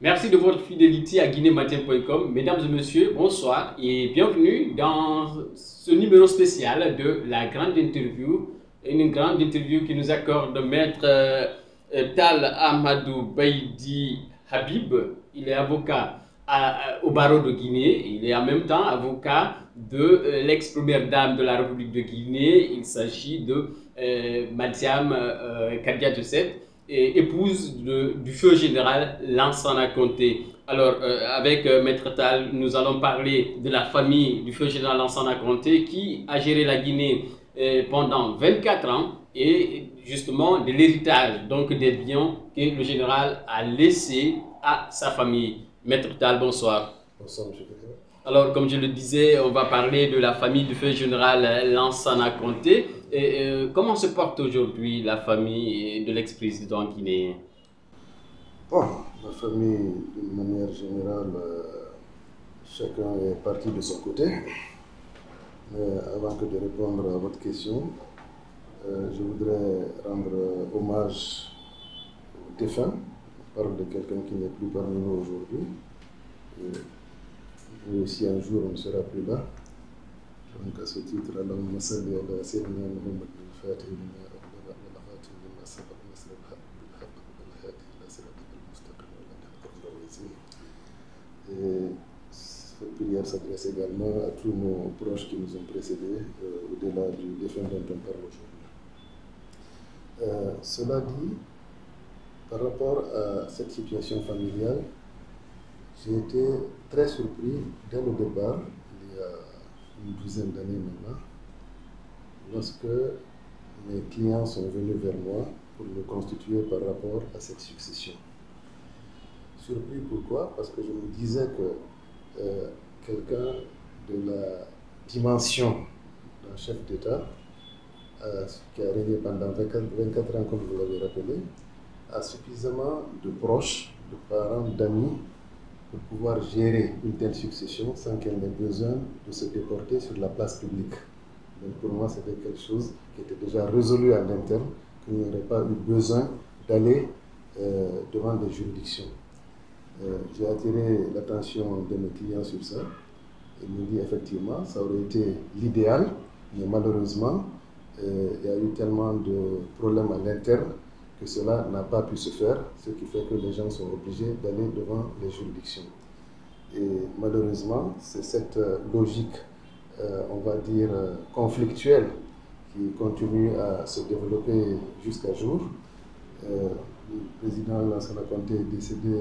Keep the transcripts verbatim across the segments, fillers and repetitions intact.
Merci de votre fidélité à guinée matin point com. Mesdames et messieurs, bonsoir et bienvenue dans ce numéro spécial de la grande interview. Une grande interview qui nous accorde Maître euh, Tal Amadou Baïdi Habib. Il est avocat à, à, au barreau de Guinée. Il est en même temps avocat de euh, l'ex-première dame de la République de Guinée. Il s'agit de euh, Madiam euh, Kadia Joseph, épouse de, du feu général Lansana Conté. Alors, euh, avec euh, Maître Tal, nous allons parler de la famille du feu général Lansana Conté qui a géré la Guinée euh, pendant vingt-quatre ans et justement de l'héritage, donc des biens que le général a laissés à sa famille. Maître Tal, bonsoir. Bonsoir, M. Président. Alors, comme je le disais, on va parler de la famille du feu général Lansana Conté. Et, euh, comment se porte aujourd'hui la famille de l'ex-président guinéen? Bon, la famille, d'une manière générale, euh, chacun est parti de son côté. Mais avant que de répondre à votre question, euh, je voudrais rendre hommage aux défunts. On parle de quelqu'un qui n'est plus parmi nous aujourd'hui. Lui aussi, un jour, on ne sera plus là. Donc, à ce titre, Allahumma salli ala sayyidina Muhammad al-Fatih lima ughliqa wal khatimi lima sabaqa nasr al-haqq bil haqq wal hadi ila siratika al-mustaqim wa ala alihi wa sahbihi. Et cette prière s'adresse également à tous nos proches qui nous ont précédés, euh, au-delà du défunt dont on parle aujourd'hui. Euh, cela dit, par rapport à cette situation familiale, j'ai été très surpris dès le départ, il y a une douzaine d'années maintenant, lorsque mes clients sont venus vers moi pour me constituer par rapport à cette succession. Surpris pourquoi? Parce que je me disais que euh, quelqu'un de la dimension d'un chef d'État, euh, qui a régné pendant vingt-quatre ans, comme vous l'avez rappelé, a suffisamment de proches, de parents, d'amis, pour pouvoir gérer une telle succession sans qu'elle n'ait besoin de se déporter sur la place publique. Donc pour moi, c'était quelque chose qui était déjà résolu à l'interne, qu'il n'y aurait pas eu besoin d'aller euh, devant des juridictions. Euh, J'ai attiré l'attention de mes clients sur ça. Ils me disent effectivement, ça aurait été l'idéal, mais malheureusement, euh, il y a eu tellement de problèmes à l'interne que cela n'a pas pu se faire, ce qui fait que les gens sont obligés d'aller devant les juridictions. Et malheureusement, c'est cette logique, euh, on va dire, euh, conflictuelle qui continue à se développer jusqu'à jour. Euh, le président Lansana Conté est décédé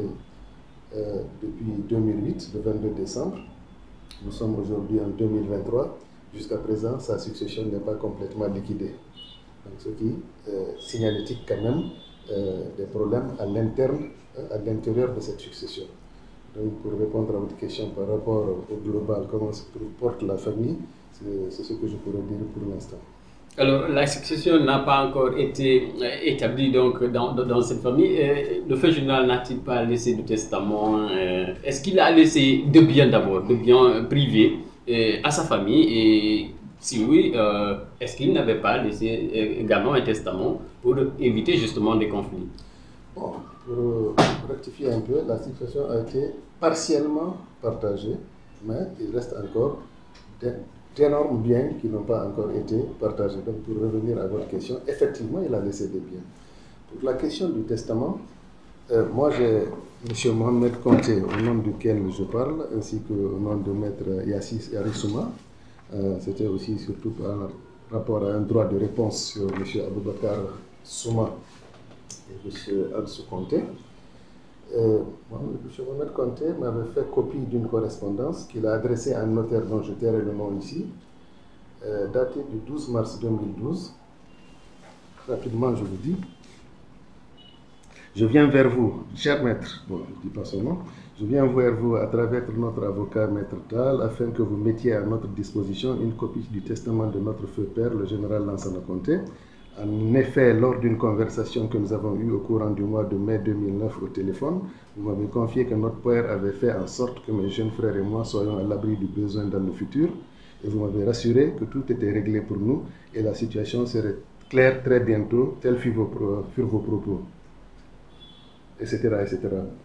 euh, depuis deux mille huit, le vingt-deux décembre. Nous sommes aujourd'hui en deux mille vingt-trois. Jusqu'à présent, sa succession n'est pas complètement liquidée. Donc, ce qui euh, signalétique quand même euh, des problèmes à l'interne, à l'intérieur de cette succession. Donc, pour répondre à votre question par rapport au global, comment se porte la famille, c'est ce que je pourrais dire pour l'instant. Alors, la succession n'a pas encore été établie donc, dans, dans cette famille. Euh, le feu général n'a-t-il pas laissé de testament? euh, Est-ce qu'il a laissé de biens d'abord, de biens privés euh, à sa famille? Et si oui, euh, est-ce qu'il n'avait pas laissé également un testament pour éviter justement des conflits? Bon, pour rectifier un peu, la succession a été partiellement partagée, mais il reste encore d'énormes biens qui n'ont pas encore été partagés. Donc, pour revenir à votre question, effectivement, il a laissé des biens. Pour la question du testament, euh, moi j'ai M. Mohamed Conté, au nom duquel je parle, ainsi qu'au nom de Maître Yassis Yarissouma. Euh, C'était aussi surtout par rapport à un droit de réponse sur M. Aboubakar Souma et M. Ansou Conté. Euh, M. Mohamed Conté m'avait fait copie d'une correspondance qu'il a adressée à un notaire dont je tairai le nom ici, euh, datée du douze mars deux mille douze. Rapidement, je vous dis. Je viens vers vous, cher maître, bon, je ne dis pas son nom, je viens vers vous à travers notre avocat, maître Tal, afin que vous mettiez à notre disposition une copie du testament de notre feu père, le général Lansana Conté. En effet, lors d'une conversation que nous avons eue au courant du mois de mai deux mille neuf au téléphone, vous m'avez confié que notre père avait fait en sorte que mes jeunes frères et moi soyons à l'abri du besoin dans le futur. Et vous m'avez rassuré que tout était réglé pour nous et la situation serait claire très bientôt, tels furent vos, furent vos propos, et cetera, et cetera.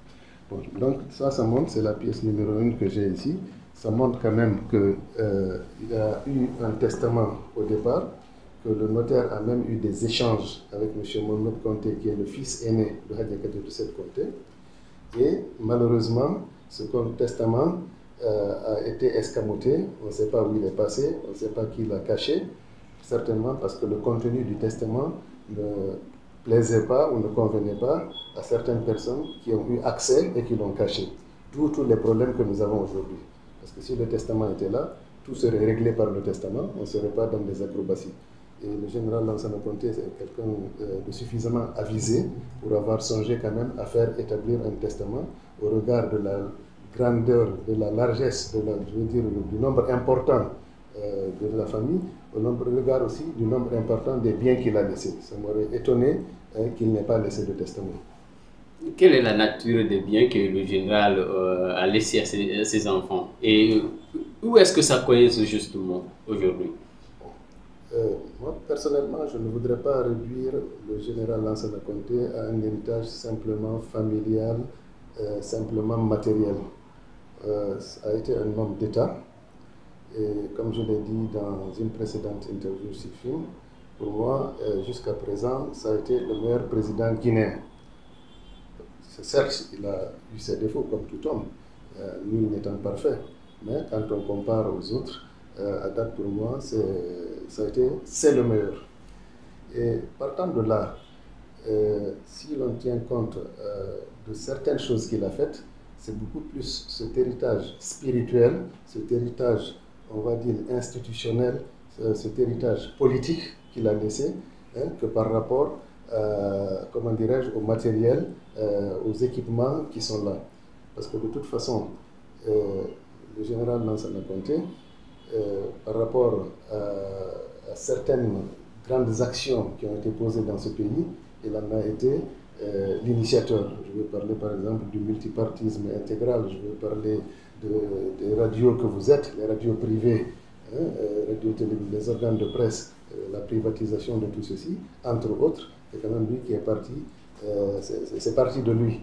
Bon, donc ça, ça montre, c'est la pièce numéro une que j'ai ici. Ça montre quand même qu'il euh, y a eu un testament au départ, que le notaire a même eu des échanges avec M. Mohamed Conté, qui est le fils aîné de Hadja Kadir Doucet Conté. Et malheureusement, ce testament euh, a été escamoté. On ne sait pas où il est passé, on ne sait pas qui l'a caché, certainement parce que le contenu du testament ne plaisait pas ou ne convenait pas à certaines personnes qui ont eu accès et qui l'ont caché. D'où tous les problèmes que nous avons aujourd'hui. Parce que si le testament était là, tout serait réglé par le testament, on ne serait pas dans des acrobaties. Et le général Lansana Conté, c'est quelqu'un de suffisamment avisé pour avoir songé quand même à faire établir un testament au regard de la grandeur, de la largesse, de la, je veux dire, du nombre important euh, de la famille, au nombre, regard aussi du nombre important des biens qu'il a laissés. Ça m'aurait étonné hein, qu'il n'ait pas laissé de testament. Quelle est la nature des biens que le général euh, a laissés à ses, à ses enfants? Et où est-ce que ça coince justement aujourd'hui? Euh, moi, personnellement, je ne voudrais pas réduire le général Lansana Conté à un héritage simplement familial, euh, simplement matériel. Euh, ça a été un homme d'État, et comme je l'ai dit dans une précédente interview sur film, pour moi, euh, jusqu'à présent, ça a été le meilleur président guinéen. Certes, il a eu ses défauts comme tout homme, euh, nul n'étant parfait, mais quand on compare aux autres, Euh, à date pour moi, ça a été, c'est le meilleur. Et partant de là, euh, si l'on tient compte euh, de certaines choses qu'il a faites, c'est beaucoup plus cet héritage spirituel, cet héritage, on va dire, institutionnel, cet héritage politique qu'il a laissé, hein, que par rapport, euh, comment dirais-je, au matériel, euh, aux équipements qui sont là. Parce que de toute façon, euh, le général Lansana Conté, Euh, par rapport à, à certaines grandes actions qui ont été posées dans ce pays, il en a été euh, l'initiateur. Je veux parler par exemple du multipartisme intégral, je veux parler de, des radios que vous êtes, les radios privées, hein, euh, radio les organes de presse, euh, la privatisation de tout ceci, entre autres. C'est quand même lui qui est parti, euh, c'est parti de lui.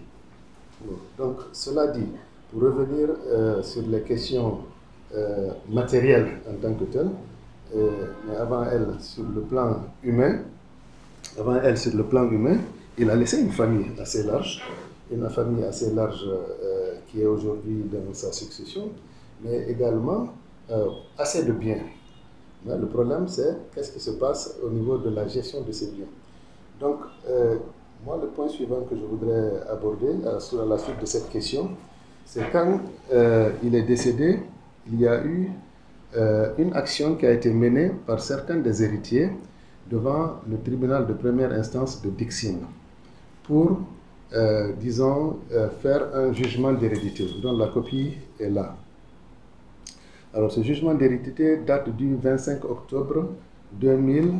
Donc cela dit, pour revenir euh, sur les questions Euh, matériel en tant que tel, euh, mais avant elle, sur le plan humain, avant elle, sur le plan humain, il a laissé une famille assez large, une famille assez large euh, qui est aujourd'hui dans sa succession, mais également euh, assez de biens. Mais le problème, c'est qu'est-ce qui se passe au niveau de la gestion de ces biens. Donc, euh, moi, le point suivant que je voudrais aborder à, à la suite de cette question, c'est quand euh, il est décédé, il y a eu euh, une action qui a été menée par certains des héritiers devant le tribunal de première instance de Dixine pour, euh, disons, euh, faire un jugement d'hérédité, dont la copie est là. Alors, ce jugement d'hérédité date du vingt-cinq octobre deux mille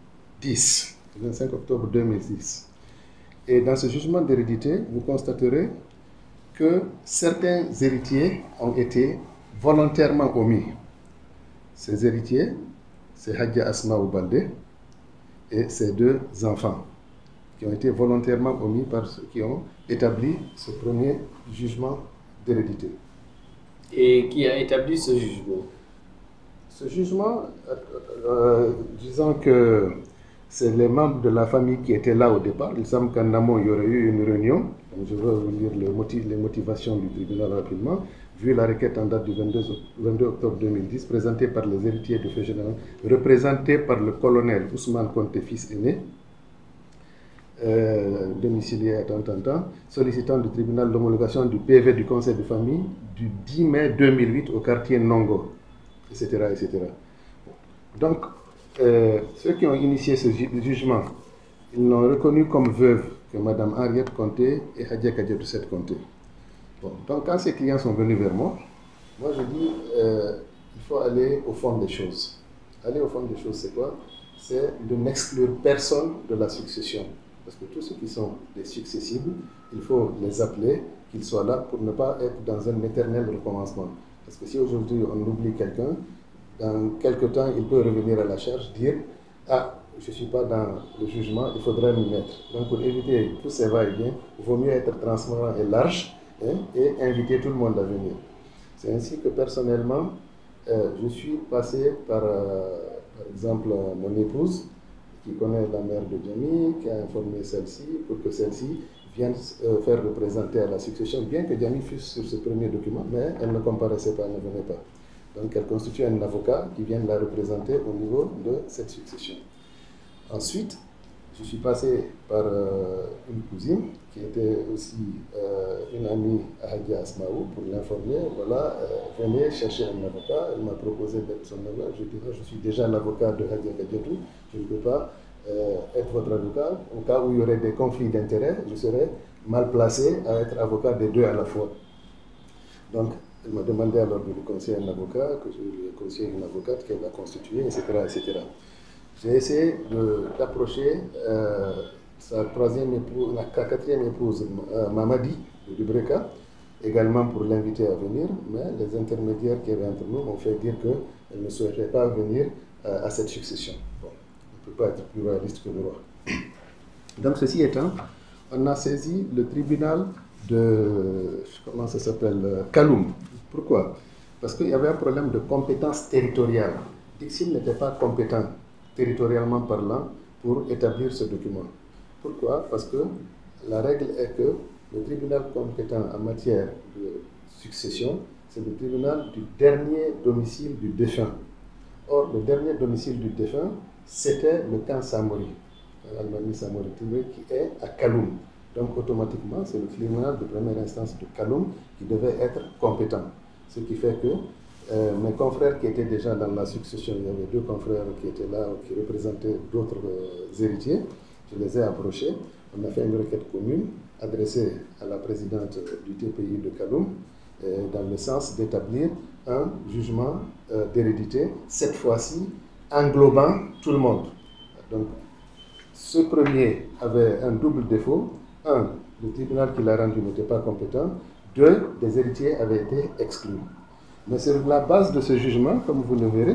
dix. vingt-cinq octobre deux mille dix. Et dans ce jugement d'hérédité, vous constaterez que certains héritiers ont été volontairement omis. Ces héritiers, c'est Hadja Asmaou Baldé et ses deux enfants, qui ont été volontairement omis par ceux qui ont établi ce premier jugement d'hérédité. Et qui a établi ce jugement? Ce jugement, euh, euh, disons que c'est les membres de la famille qui étaient là au départ. Il semble qu'en amont, il y aurait eu une réunion. Donc je vais vous lire le motif, les motivations du tribunal rapidement. Vu la requête en date du vingt-deux octobre deux mille dix, présentée par les héritiers du fait général, représentés par le colonel Ousmane Conté, fils aîné, euh, domicilié à temps en temps, sollicitant du tribunal l'homologation du P V du conseil de famille du dix mai deux mille huit au quartier Nongo, et cetera et cetera. Donc, euh, ceux qui ont initié ce ju jugement, ils l'ont reconnu comme veuve que Mme Henriette Conté et Hadja Kadir Doucet Conté. Bon, donc quand ces clients sont venus vers moi, moi je dis euh, il faut aller au fond des choses. Aller au fond des choses, c'est quoi? C'est de n'exclure personne de la succession. Parce que tous ceux qui sont des successibles, il faut les appeler, qu'ils soient là pour ne pas être dans un éternel recommencement. Parce que si aujourd'hui on oublie quelqu'un, dans quelque temps il peut revenir à la charge, dire « Ah, je ne suis pas dans le jugement, il faudrait m'y mettre ». Donc pour éviter tous ces va-et-vient, il vaut mieux être transparent et large hein, et inviter tout le monde à venir. C'est ainsi que personnellement, euh, je suis passé par, euh, par exemple, mon épouse, qui connaît la mère de Djamil, qui a informé celle-ci pour que celle-ci vienne euh, faire représenter à la succession, bien que Djamil fût sur ce premier document, mais elle ne comparaissait pas, elle ne venait pas. Donc elle constitue un avocat qui vient la représenter au niveau de cette succession. Ensuite, je suis passé par euh, une cousine qui était aussi euh, une amie à Hadja Asmaou pour l'informer. Voilà, euh, venez chercher un avocat. Elle m'a proposé d'être son avocat. Je dis non, je suis déjà l'avocat de Hadja Kadiatou. Je ne peux pas euh, être votre avocat. Au cas où il y aurait des conflits d'intérêts, je serais mal placé à être avocat des deux à la fois. Donc, elle m'a demandé alors de lui conseiller un avocat, que je lui ai conseillé une avocate qu'elle a constituée, et cetera et cetera. J'ai essayé d'approcher euh, sa troisième épouse, la quatrième épouse, euh, Mamadi, de Dubreka, également pour l'inviter à venir, mais les intermédiaires qui avaient entre nous m'ont fait dire qu'elle ne souhaitait pas venir euh, à cette succession. Bon, on ne peut pas être plus réaliste que le roi. Donc, ceci étant, on a saisi le tribunal de, comment ça s'appelle, Kaloum. Pourquoi? Parce qu'il y avait un problème de compétence territoriale. Dixil n'était pas compétent territorialement parlant pour établir ce document. Pourquoi? Parce que la règle est que le tribunal compétent en matière de succession, c'est le tribunal du dernier domicile du défunt. Or, le dernier domicile du défunt, c'était le camp Samori, l'Almami Samori, qui est à Kaloum. Donc, automatiquement, c'est le tribunal de première instance de Kaloum qui devait être compétent. Ce qui fait que euh, mes confrères qui étaient déjà dans la succession, il y avait deux confrères qui étaient là, qui représentaient d'autres euh, héritiers, je les ai approchés. On a fait une requête commune adressée à la présidente du T P I de Kaloum, euh, dans le sens d'établir un jugement euh, d'hérédité, cette fois-ci englobant tout le monde. Donc, ce premier avait un double défaut. Un, le tribunal qui l'a rendu n'était pas compétent. Deux, des héritiers avaient été exclus. Mais sur la base de ce jugement, comme vous le verrez,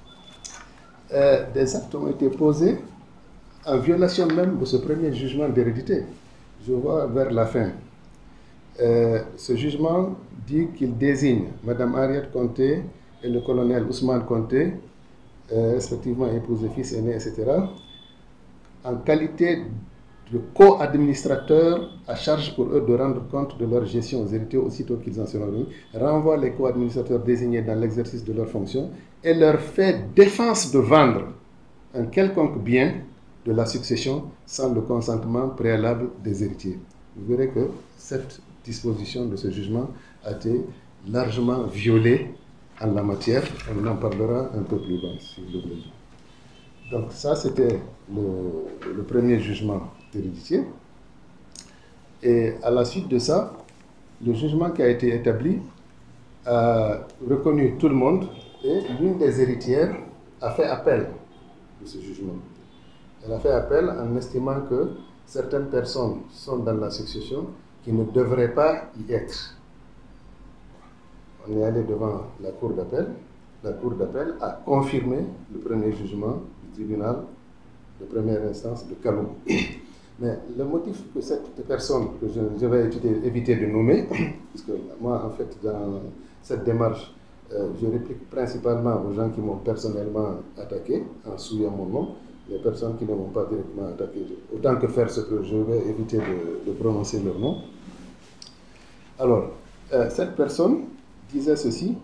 euh, des actes ont été posés en violation même de ce premier jugement d'hérédité. Je vois vers la fin. Euh, ce jugement dit qu'il désigne Mme Henriette Conté et le colonel Ousmane Conté, euh, respectivement épouse et fils aîné, et cetera, en qualité de co-administrateurs à charge pour eux de rendre compte de leur gestion aux héritiers aussitôt qu'ils en seront venus, renvoie les co-administrateurs désignés dans l'exercice de leurs fonctions et leur fait défense de vendre un quelconque bien de la succession sans le consentement préalable des héritiers. Vous verrez que cette disposition de ce jugement a été largement violée en la matière. On en parlera un peu plus loin, si vous voulez. Donc ça, c'était le, le premier jugement d'hérédité. Et à la suite de ça, le jugement qui a été établi a reconnu tout le monde et l'une des héritières a fait appel de ce jugement. Elle a fait appel en estimant que certaines personnes sont dans la succession qui ne devraient pas y être. On est allé devant la cour d'appel. La cour d'appel a confirmé le premier jugement du tribunal de première instance de Kaloum. Mais le motif que cette personne, que je, je vais éviter de nommer, puisque moi, en fait, dans cette démarche, euh, je réplique principalement aux gens qui m'ont personnellement attaqué, en souillant mon nom, les personnes qui ne m'ont pas directement attaqué. Autant que faire ce que je vais éviter de, de prononcer leur nom. Alors, euh, cette personne disait ceci,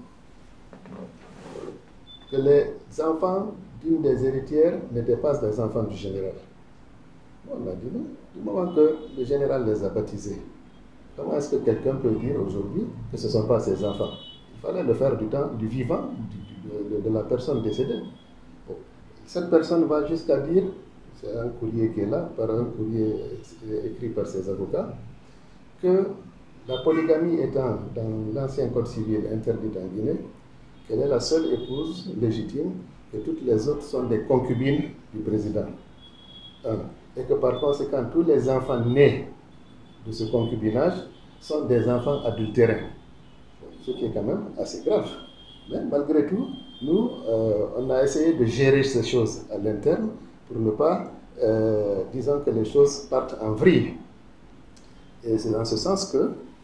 que les enfants d'une des héritières n'étaient pas des enfants du général. On a dit non, du moment que le général les a baptisés. Comment est-ce que quelqu'un peut dire aujourd'hui que ce ne sont pas ses enfants? Il fallait le faire du temps du vivant, du, de, de, de la personne décédée. Bon. Cette personne va jusqu'à dire, c'est un courrier qui est là, par un courrier écrit par ses avocats, que la polygamie étant dans l'ancien code civil interdite en Guinée, qu'elle est la seule épouse légitime, que toutes les autres sont des concubines du président. Un. Et que par conséquent, tous les enfants nés de ce concubinage sont des enfants adultérins. Ce qui est quand même assez grave. Mais malgré tout, nous, euh, on a essayé de gérer ces choses à l'interne pour ne pas, euh, disons que les choses partent en vrille. Et c'est dans ce sens que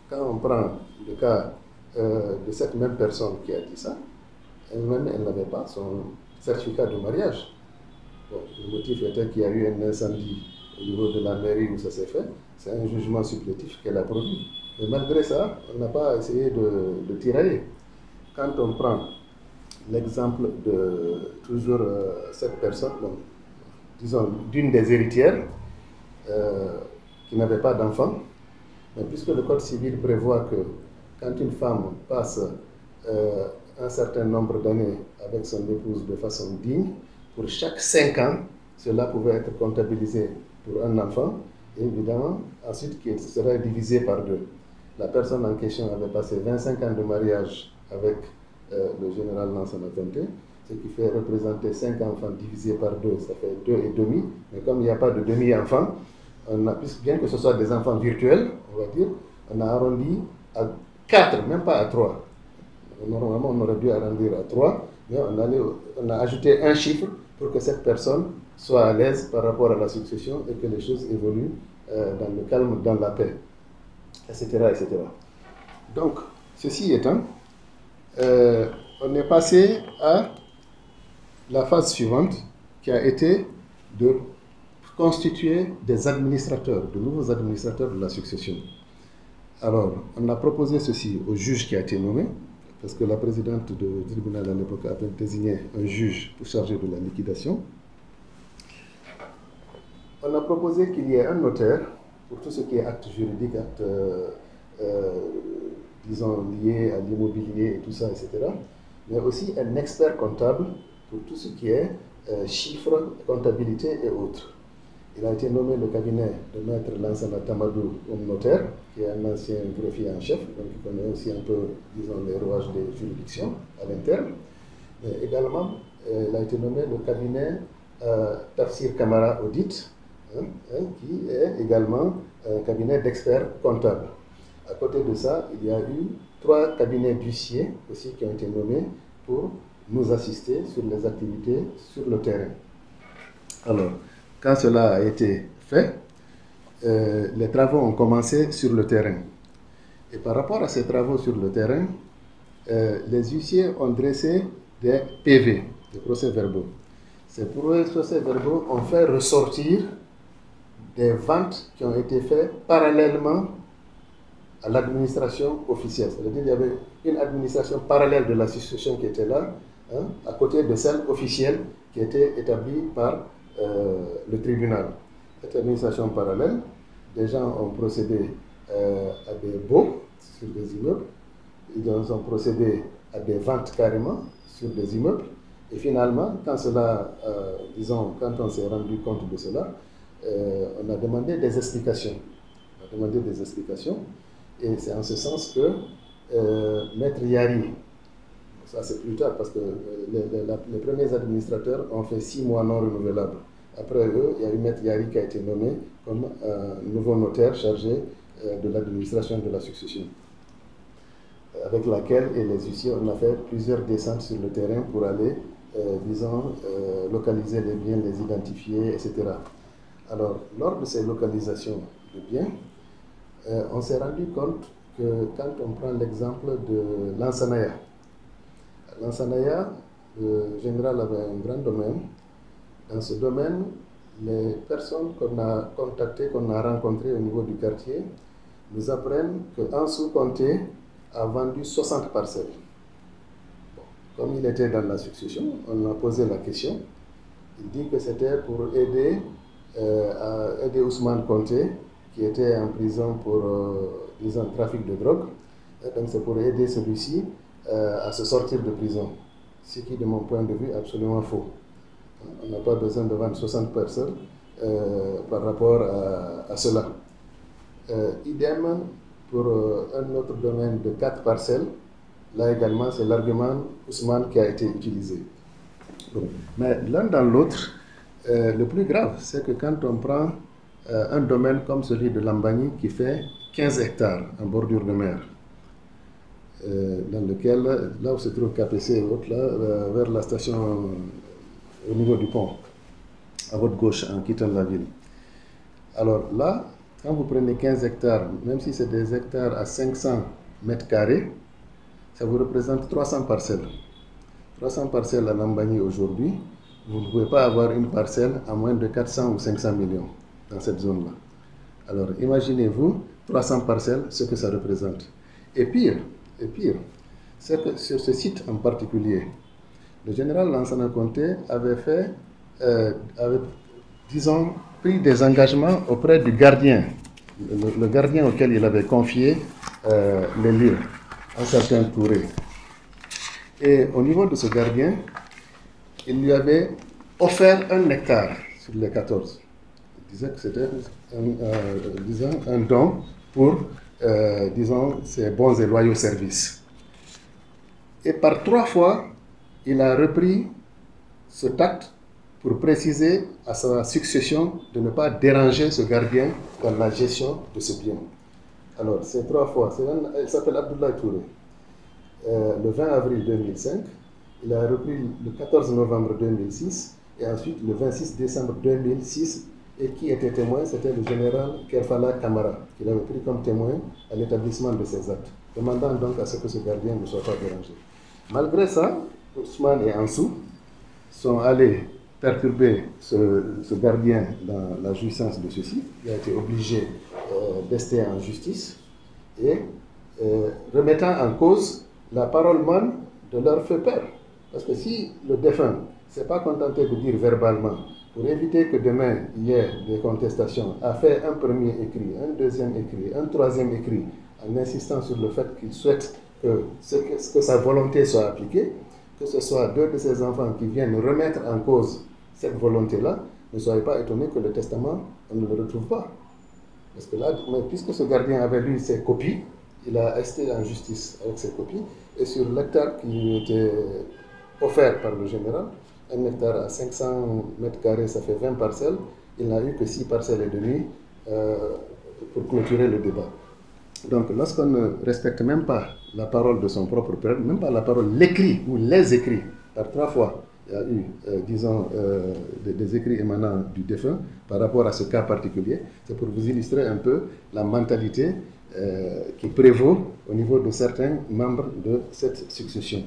quand on prend le cas euh, de cette même personne qui a dit ça, elle-même, elle n'avait pas son certificat de mariage. Bon, le motif était qu'il y a eu un incendie au niveau de la mairie où ça s'est fait. C'est un jugement supplétif qu'elle a produit. Mais malgré ça, on n'a pas essayé de, de tirailler. Quand on prend l'exemple de toujours euh, cette personne, bon, disons d'une des héritières, euh, qui n'avait pas d'enfant, mais puisque le Code civil prévoit que quand une femme passe euh, un certain nombre d'années avec son épouse de façon digne, pour chaque cinq ans, cela pouvait être comptabilisé pour un enfant, et évidemment, ensuite, qui serait divisé par deux. La personne en question avait passé vingt-cinq ans de mariage avec euh, le général Lansana Conté, ce qui fait représenter cinq enfants divisés par deux, ça fait deux et demi. Mais comme il n'y a pas de demi-enfant, on a, bien que ce soit des enfants virtuels, on va dire, on a arrondi à quatre, même pas à trois. Normalement, on aurait dû arrondir à trois, mais on, allait, on a ajouté un chiffre pour que cette personne soit à l'aise par rapport à la succession et que les choses évoluent euh, dans le calme, dans la paix, et cetera et cetera. Donc, ceci étant, euh, on est passé à la phase suivante qui a été de constituer des administrateurs, de nouveaux administrateurs de la succession. Alors, on a proposé ceci au juge qui a été nommé, parce que la présidente du tribunal à l'époque a désigné un juge pour charger de la liquidation. On a proposé qu'il y ait un notaire pour tout ce qui est acte juridique, acte, euh, euh, disons, lié à l'immobilier et tout ça, et cetera. Mais aussi un expert comptable pour tout ce qui est euh, chiffres, comptabilité et autres. Il a été nommé le cabinet de maître Lansana Tamadou comme notaire, qui est un ancien greffier en chef, donc il connaît aussi un peu, disons, les rouages des juridictions à l'interne. Mais également, euh, il a été nommé le cabinet euh, Tafsir Kamara Audit, hein, hein, qui est également un cabinet d'experts comptables. À côté de ça, il y a eu trois cabinets d'huissiers aussi qui ont été nommés pour nous assister sur les activités sur le terrain. Alors, quand cela a été fait, euh, les travaux ont commencé sur le terrain. Et par rapport à ces travaux sur le terrain, euh, les huissiers ont dressé des P V, des procès-verbaux. Ces procès-verbaux ont fait ressortir des ventes qui ont été faites parallèlement à l'administration officielle. C'est-à-dire qu'il y avait une administration parallèle de la succession qui était là, hein, à côté de celle officielle qui était établie par euh, le tribunal. Cette administration parallèle, des gens ont procédé euh, à des baux sur des immeubles, ils ont procédé à des ventes carrément sur des immeubles, et finalement, quand cela, euh, disons, quand on s'est rendu compte de cela, euh, on a demandé des explications. On a demandé des explications. Et c'est en ce sens que euh, Maître Yari, ça c'est plus tard parce que les, les, les premiers administrateurs ont fait six mois non renouvelables. Après eux, il y a eu Maître Yari qui a été nommé comme un nouveau notaire chargé euh, de l'administration de la succession, avec laquelle, et les huissiers, on a fait plusieurs descentes sur le terrain pour aller, euh, disons, euh, localiser les biens, les identifier, et cetera. Alors, lors de ces localisations de biens, Euh, on s'est rendu compte que quand on prend l'exemple de Lansanaya, Lansanaya, le général avait un grand domaine. Dans ce domaine, les personnes qu'on a contactées, qu'on a rencontrées au niveau du quartier, nous apprennent qu'Ansou Conté a vendu soixante parcelles. Bon, comme il était dans la succession, on a posé la question. Il dit que c'était pour aider, euh, à aider Ousmane Conté, qui était en prison pour, euh, disons, trafic de drogue. Et donc c'est pour aider celui-ci euh, à se sortir de prison. Ce qui, de mon point de vue, est absolument faux. On n'a pas besoin de vendre soixante personnes euh, par rapport à, à cela. Euh, idem pour euh, un autre domaine de quatre parcelles. Là également, c'est l'argument Ousmane qui a été utilisé. Donc, mais l'un dans l'autre, euh, le plus grave, c'est que quand on prend Euh, un domaine comme celui de Lambani qui fait quinze hectares en bordure de mer, euh, dans lequel, là où se trouve K P C et autres, là, euh, vers la station euh, au niveau du pont, à votre gauche en quittant la ville. Alors là, quand vous prenez quinze hectares, même si c'est des hectares à cinq cents mètres carrés, ça vous représente trois cents parcelles. trois cents parcelles à Lambani aujourd'hui, vous ne pouvez pas avoir une parcelle à moins de quatre cents ou cinq cents millions dans cette zone-là. Alors imaginez-vous trois cents parcelles, ce que ça représente. Et pire, et pire, c'est que sur ce site en particulier, le général Lansana Conté avait fait, euh, avait, disons, pris des engagements auprès du gardien, le, le gardien auquel il avait confié euh, les lieux, un certain Touré. Et au niveau de ce gardien, il lui avait offert un hectare sur les quatorze. Il disait que c'était un, euh, disons, un don pour, euh, disons, ses bons et loyaux services. Et par trois fois, il a repris ce tact pour préciser à sa succession de ne pas déranger ce gardien dans la gestion de ce bien. Alors, ces trois fois, un, il s'appelle Abdoulaye Touré. Euh, le vingt avril deux mille cinq, il a repris le quatorze novembre deux mille six et ensuite le vingt-six décembre deux mille six. Et qui était témoin, c'était le général Kerfala Kamara, qu'il avait pris comme témoin à l'établissement de ces actes, demandant donc à ce que ce gardien ne soit pas dérangé. Malgré ça, Ousmane et Ansou sont allés perturber ce, ce gardien dans la jouissance de ceci. Il a été obligé euh, d'ester en justice et euh, remettant en cause la parole même de leur feu père. Parce que si le défunt ne s'est pas contenté de dire verbalement, pour éviter que demain il y ait des contestations, a fait un premier écrit, un deuxième écrit, un troisième écrit, en insistant sur le fait qu'il souhaite que, ce que, que sa volonté soit appliquée, que ce soit deux de ses enfants qui viennent remettre en cause cette volonté-là, ne soyez pas étonnés que le testament, on ne le retrouve pas. Parce que là, puisque ce gardien avait lu ses copies, il a resté en justice avec ses copies, et sur l'hectare qui lui était offert par le général, un hectare à cinq cents mètres carrés, ça fait vingt parcelles, il n'a eu que six parcelles et demie euh, pour clôturer le débat. Donc, lorsqu'on ne respecte même pas la parole de son propre père, même pas la parole, l'écrit ou les écrits, par trois fois, il y a eu, euh, disons, euh, des, des écrits émanant du défunt par rapport à ce cas particulier. C'est pour vous illustrer un peu la mentalité euh, qui prévaut au niveau de certains membres de cette succession.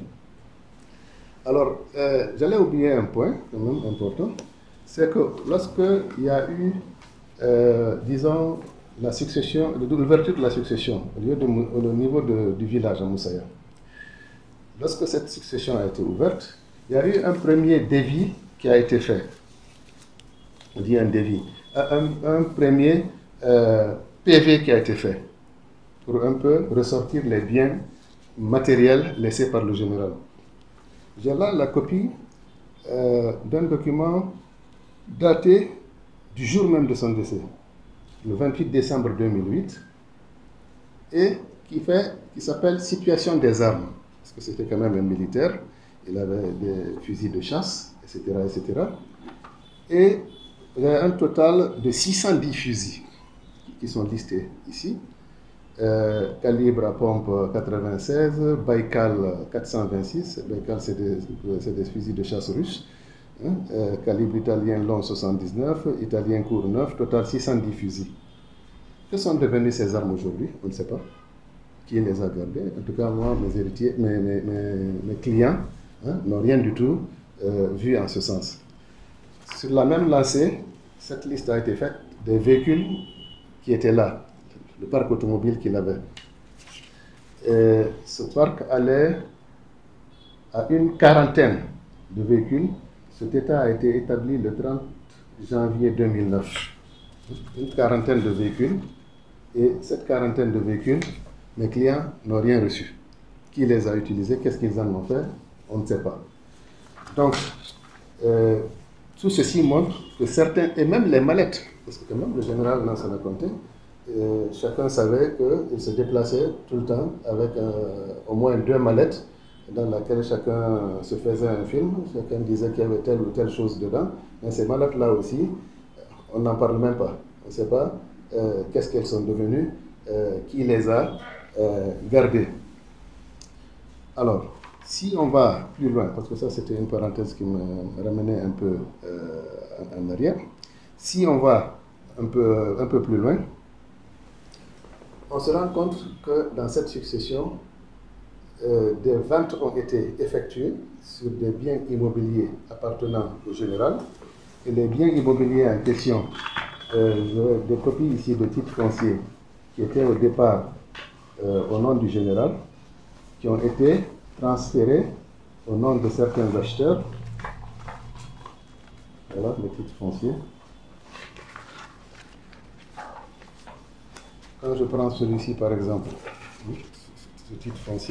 Alors, euh, j'allais oublier un point, quand même important, c'est que lorsqu'il y a eu, euh, disons, la succession, l'ouverture de la succession au, lieu de, au niveau de, du village à Moussaïa, lorsque cette succession a été ouverte, il y a eu un premier devis qui a été fait. On dit un devis. Un, un premier euh, P V qui a été fait pour un peu ressortir les biens matériels laissés par le général. J'ai là la copie euh, d'un document daté du jour même de son décès, le vingt-huit décembre deux mille huit, et qui, fait, qui s'appelle « Situation des armes », parce que c'était quand même un militaire, il avait des fusils de chasse, et cetera, et cetera. Et il y a un total de six cent dix fusils qui sont listés ici. Euh, calibre à pompe quatre-vingt-seize, Baïkal quatre cent vingt-six, Baïkal c'est des, des fusils de chasse russes, hein, euh, calibre italien long soixante-dix-neuf, italien court neuf, total six cent dix fusils. Que sont devenues ces armes aujourd'hui? On ne sait pas. Qui les a gardées? En tout cas, moi, mes héritiers, mes, mes, mes, mes clients hein, n'ont rien du tout euh, vu en ce sens. Sur la même lancée, cette liste a été faite des véhicules qui étaient là, le parc automobile qu'il avait. Et ce parc allait à une quarantaine de véhicules. Cet état a été établi le trente janvier deux mille neuf. Une quarantaine de véhicules. Et cette quarantaine de véhicules, mes clients n'ont rien reçu. Qui les a utilisés? Qu'est-ce qu'ils en ont fait? On ne sait pas. Donc, euh, tout ceci montre que certains, et même les mallettes, parce que quand même le général Lansana Conté, euh, chacun savait qu'il se déplaçait tout le temps avec euh, au moins deux mallettes dans lesquelles chacun se faisait un film, chacun disait qu'il y avait telle ou telle chose dedans, mais ces mallettes-là aussi, on n'en parle même pas. On ne sait pas euh, qu'est-ce qu'elles sont devenues, euh, qui les a euh, gardées. Alors, si on va plus loin, parce que ça c'était une parenthèse qui me ramenait un peu euh, en arrière, si on va un peu, un peu plus loin, on se rend compte que dans cette succession, euh, des ventes ont été effectuées sur des biens immobiliers appartenant au général. Et les biens immobiliers en question, euh, des copies ici de titres fonciers qui étaient au départ euh, au nom du général, qui ont été transférés au nom de certains acheteurs. Voilà les titres fonciers. Quand je prends celui-ci par exemple, ce titre foncier,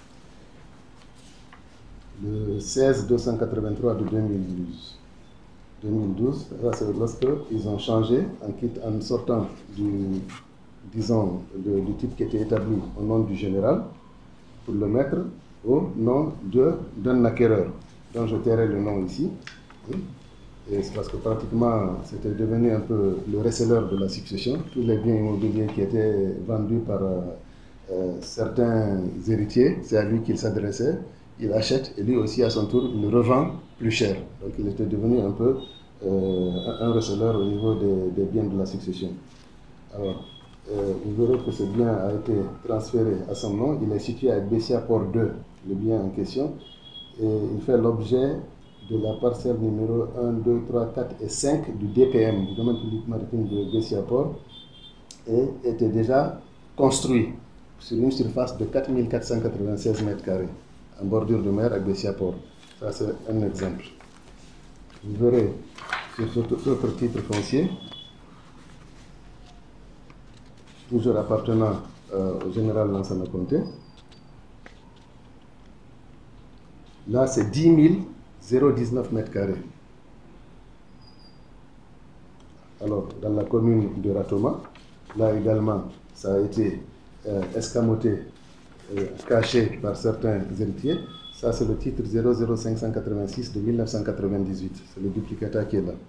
le seize deux cent quatre-vingt-trois de deux mille douze. deux mille douze, c'est lorsqu'ils ont changé en, quitte, en sortant du, disons, de, du type qui était établi au nom du général pour le mettre au nom d'un acquéreur, dont je tairai le nom ici. Et c'est parce que pratiquement c'était devenu un peu le receleur de la succession. Tous les biens immobiliers qui étaient vendus par euh, certains héritiers, c'est à lui qu'il s'adressait. Il achète et lui aussi à son tour il revend plus cher. Donc il était devenu un peu euh, un receleur au niveau des, des biens de la succession. Alors, euh, vous verrez que ce bien a été transféré à son nom. Il est situé à Bessia-Port deux, le bien en question. Et il fait l'objet de la parcelle numéro un, deux, trois, quatre et cinq du D P M, du domaine public maritime de Bessia-Port, et était déjà construit sur une surface de quatre mille quatre cent quatre-vingt-seize mètres carrés, en bordure de mer à Bessia-Port. Ça, c'est un exemple. Vous verrez sur cet autre titre foncier, toujours appartenant euh, au général Lansana Conté. Là, c'est dix mille dix-neuf mètres carrés. Alors, dans la commune de Ratoma, là également, ça a été euh, escamoté, euh, caché par certains héritiers. Ça, c'est le titre zéro zéro cinq cent quatre-vingt-six de mille neuf cent quatre-vingt-dix-huit. C'est le duplicata qui est là.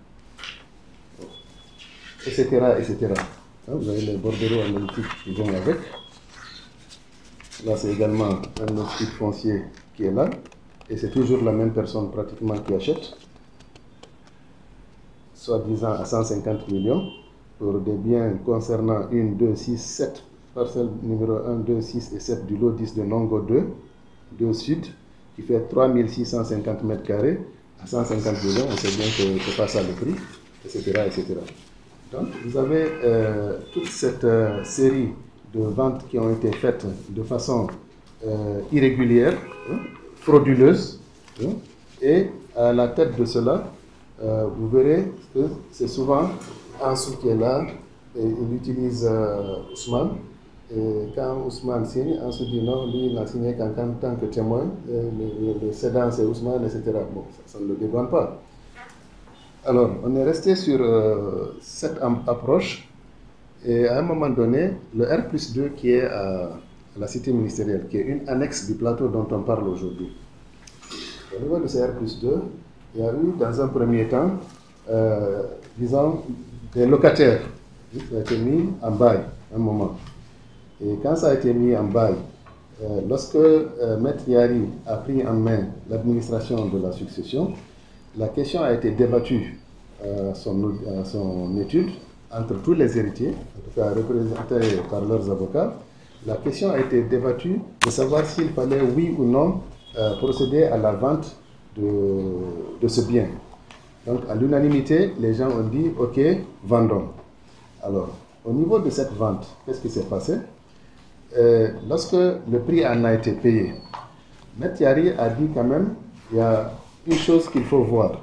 Etc. etc. Hein, vous avez les bordereaux analytiques qui vont avec. Là, c'est également un autre titre foncier qui est là. Et c'est toujours la même personne pratiquement qui achète, soi-disant à cent cinquante millions, pour des biens concernant une, deux, six, sept, parcelles numéro un, deux, six et sept du lot dix de Nongo deux, deux Sud, qui fait trois mille six cent cinquante mètres carrés, à cent cinquante millions, on sait bien que ce n'est pas ça le prix, et cetera et cetera. Donc, vous avez euh, toute cette euh, série de ventes qui ont été faites de façon euh, irrégulière, hein, frauduleuse, hein, et à la tête de cela, euh, vous verrez que c'est souvent Ansou qui est là, et il utilise euh, Ousmane, et quand Ousmane signe, Ansou dit non, lui il n'a signé qu'en tant que témoin, le, le cédant c'est Ousmane, et cetera. Bon, ça, ça ne le dédouane pas. Alors, on est resté sur euh, cette approche, et à un moment donné, le R plus deux qui est à la cité ministérielle, qui est une annexe du plateau dont on parle aujourd'hui. Au niveau de ce R plus deux, il y a eu dans un premier temps, euh, disons, des locataires qui ont été mis en bail à un moment. Et quand ça a été mis en bail, euh, lorsque euh, Maître Yari a pris en main l'administration de la succession, la question a été débattue à son, à son étude entre tous les héritiers, en tout cas représentés par leurs avocats. La question a été débattue de savoir s'il fallait, oui ou non, euh, procéder à la vente de, de ce bien. Donc, à l'unanimité, les gens ont dit, OK, vendons. Alors, au niveau de cette vente, qu'est-ce qui s'est passé? euh, Lorsque le prix en a été payé, Maître Yari a dit quand même, il y a une chose qu'il faut voir.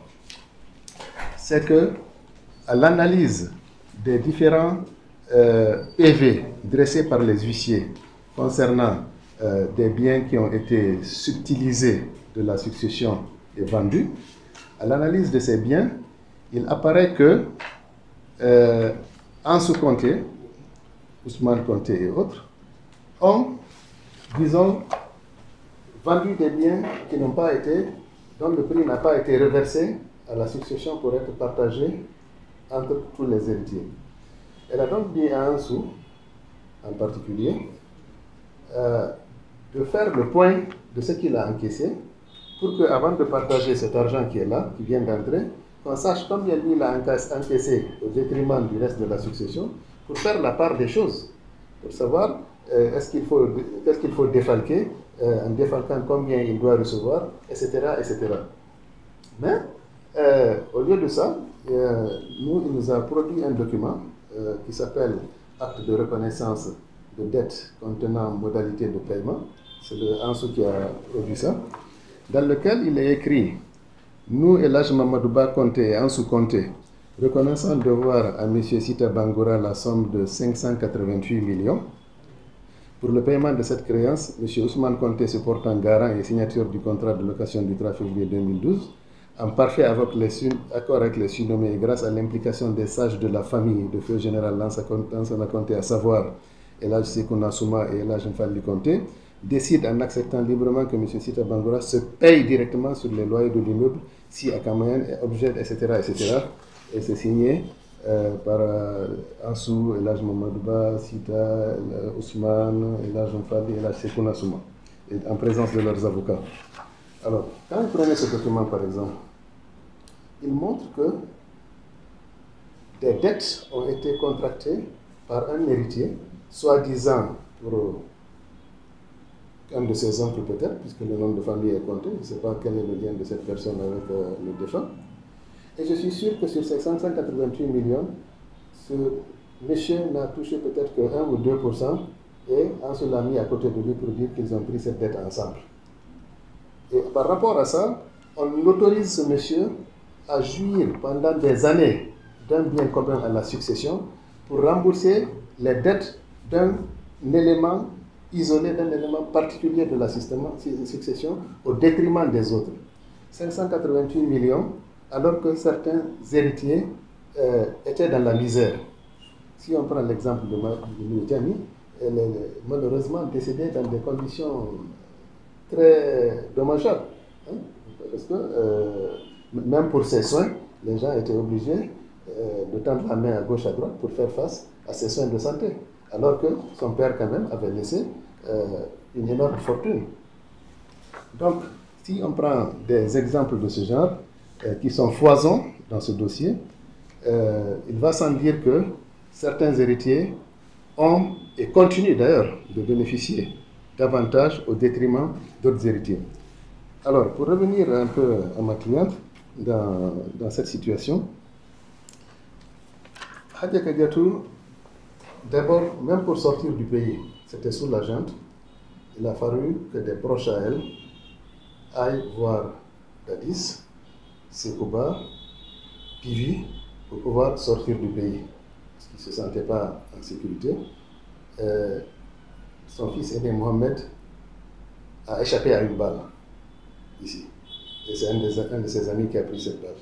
C'est que, à l'analyse des différents euh, P V dressés par les huissiers concernant euh, des biens qui ont été subtilisés de la succession et vendus, à l'analyse de ces biens, il apparaît que euh, Ansou Conté, Ousmane Conté et autres ont, disons, vendu des biens qui n'ont pas été, dont le prix n'a pas été reversé à la succession pour être partagé entre tous les héritiers. Elle a donc dit à Ansou, en particulier, euh, de faire le point de ce qu'il a encaissé pour qu'avant de partager cet argent qui est là, qui vient d'entrer, qu'on sache combien lui il a encaissé au détriment du reste de la succession pour faire la part des choses. pour savoir euh, est-ce qu'il faut, qu'est-ce qu'il faut défalquer, euh, en défalquant combien il doit recevoir, et cetera, et cetera. Mais, euh, au lieu de ça, euh, nous, il nous a produit un document euh, qui s'appelle Acte de reconnaissance de dette contenant modalité de paiement. C'est le Ansou qui a produit ça, dans lequel il est écrit: nous, Elhadji Mamadou Ba Konté et Ansou Konté, reconnaissant devoir à M. Sita Bangoura la somme de cinq cent quatre-vingt-huit millions. Pour le paiement de cette créance, M. Ousmane Konté se portant garant et signature du contrat de location du trois février deux mille douze, en parfait avec les, accord avec les surnommés et grâce à l'implication des sages de la famille de feu général Lansana Konté, à savoir Elhadji Sekouna Souma et Elhadji Mfali Konté, décide en acceptant librement que M. Sita Bangoura se paye directement sur les loyers de l'immeuble si Akamoyen est objet, et cetera, et cetera. Et c'est signé euh, par euh, Ansou, Elhadji Mamadou Ba, Sita, euh, Ousmane, Elhadji Mfali et Elhadji Sekouna Souma, et en présence de leurs avocats. Alors, quand vous prenez ce document, par exemple, il montre que des dettes ont été contractées par un héritier, soi-disant pour un de ses oncles peut-être, puisque le nom de famille est compté, je ne sais pas quel est le lien de cette personne avec euh, le défunt. Et je suis sûr que sur ces cinq cent quatre-vingt-huit millions, ce monsieur n'a touché peut-être que un ou deux pour cent, et Ansou l'a mis à côté de lui pour dire qu'ils ont pris cette dette ensemble. Et par rapport à ça, on autorise ce monsieur à jouir pendant des années d'un bien commun à la succession pour rembourser les dettes d'un élément isolé, d'un élément particulier de la succession au détriment des autres. cinq cent quatre-vingt-huit millions, alors que certains héritiers euh, étaient dans la misère. Si on prend l'exemple de Djani, elle est malheureusement décédée dans des conditions très dommageable, hein, parce que euh, même pour ses soins, les gens étaient obligés euh, de tendre la main à gauche à droite pour faire face à ses soins de santé, alors que son père quand même avait laissé euh, une énorme fortune. Donc, si on prend des exemples de ce genre, euh, qui sont foisons dans ce dossier, euh, il va sans dire que certains héritiers ont, et continuent d'ailleurs de bénéficier davantage au détriment d'autres héritiers. Alors, pour revenir un peu à ma cliente dans, dans cette situation, Hadia Kadiatou, d'abord, même pour sortir du pays, c'était sous la junte, il a fallu que des proches à elle aillent voir Dadis, Sekouba, Pivi, pour pouvoir sortir du pays, parce qu'ils ne se sentaient pas en sécurité. Euh, Son fils aîné Mohamed a échappé à une balle, ici. Et c'est un, un de ses amis qui a pris cette balle.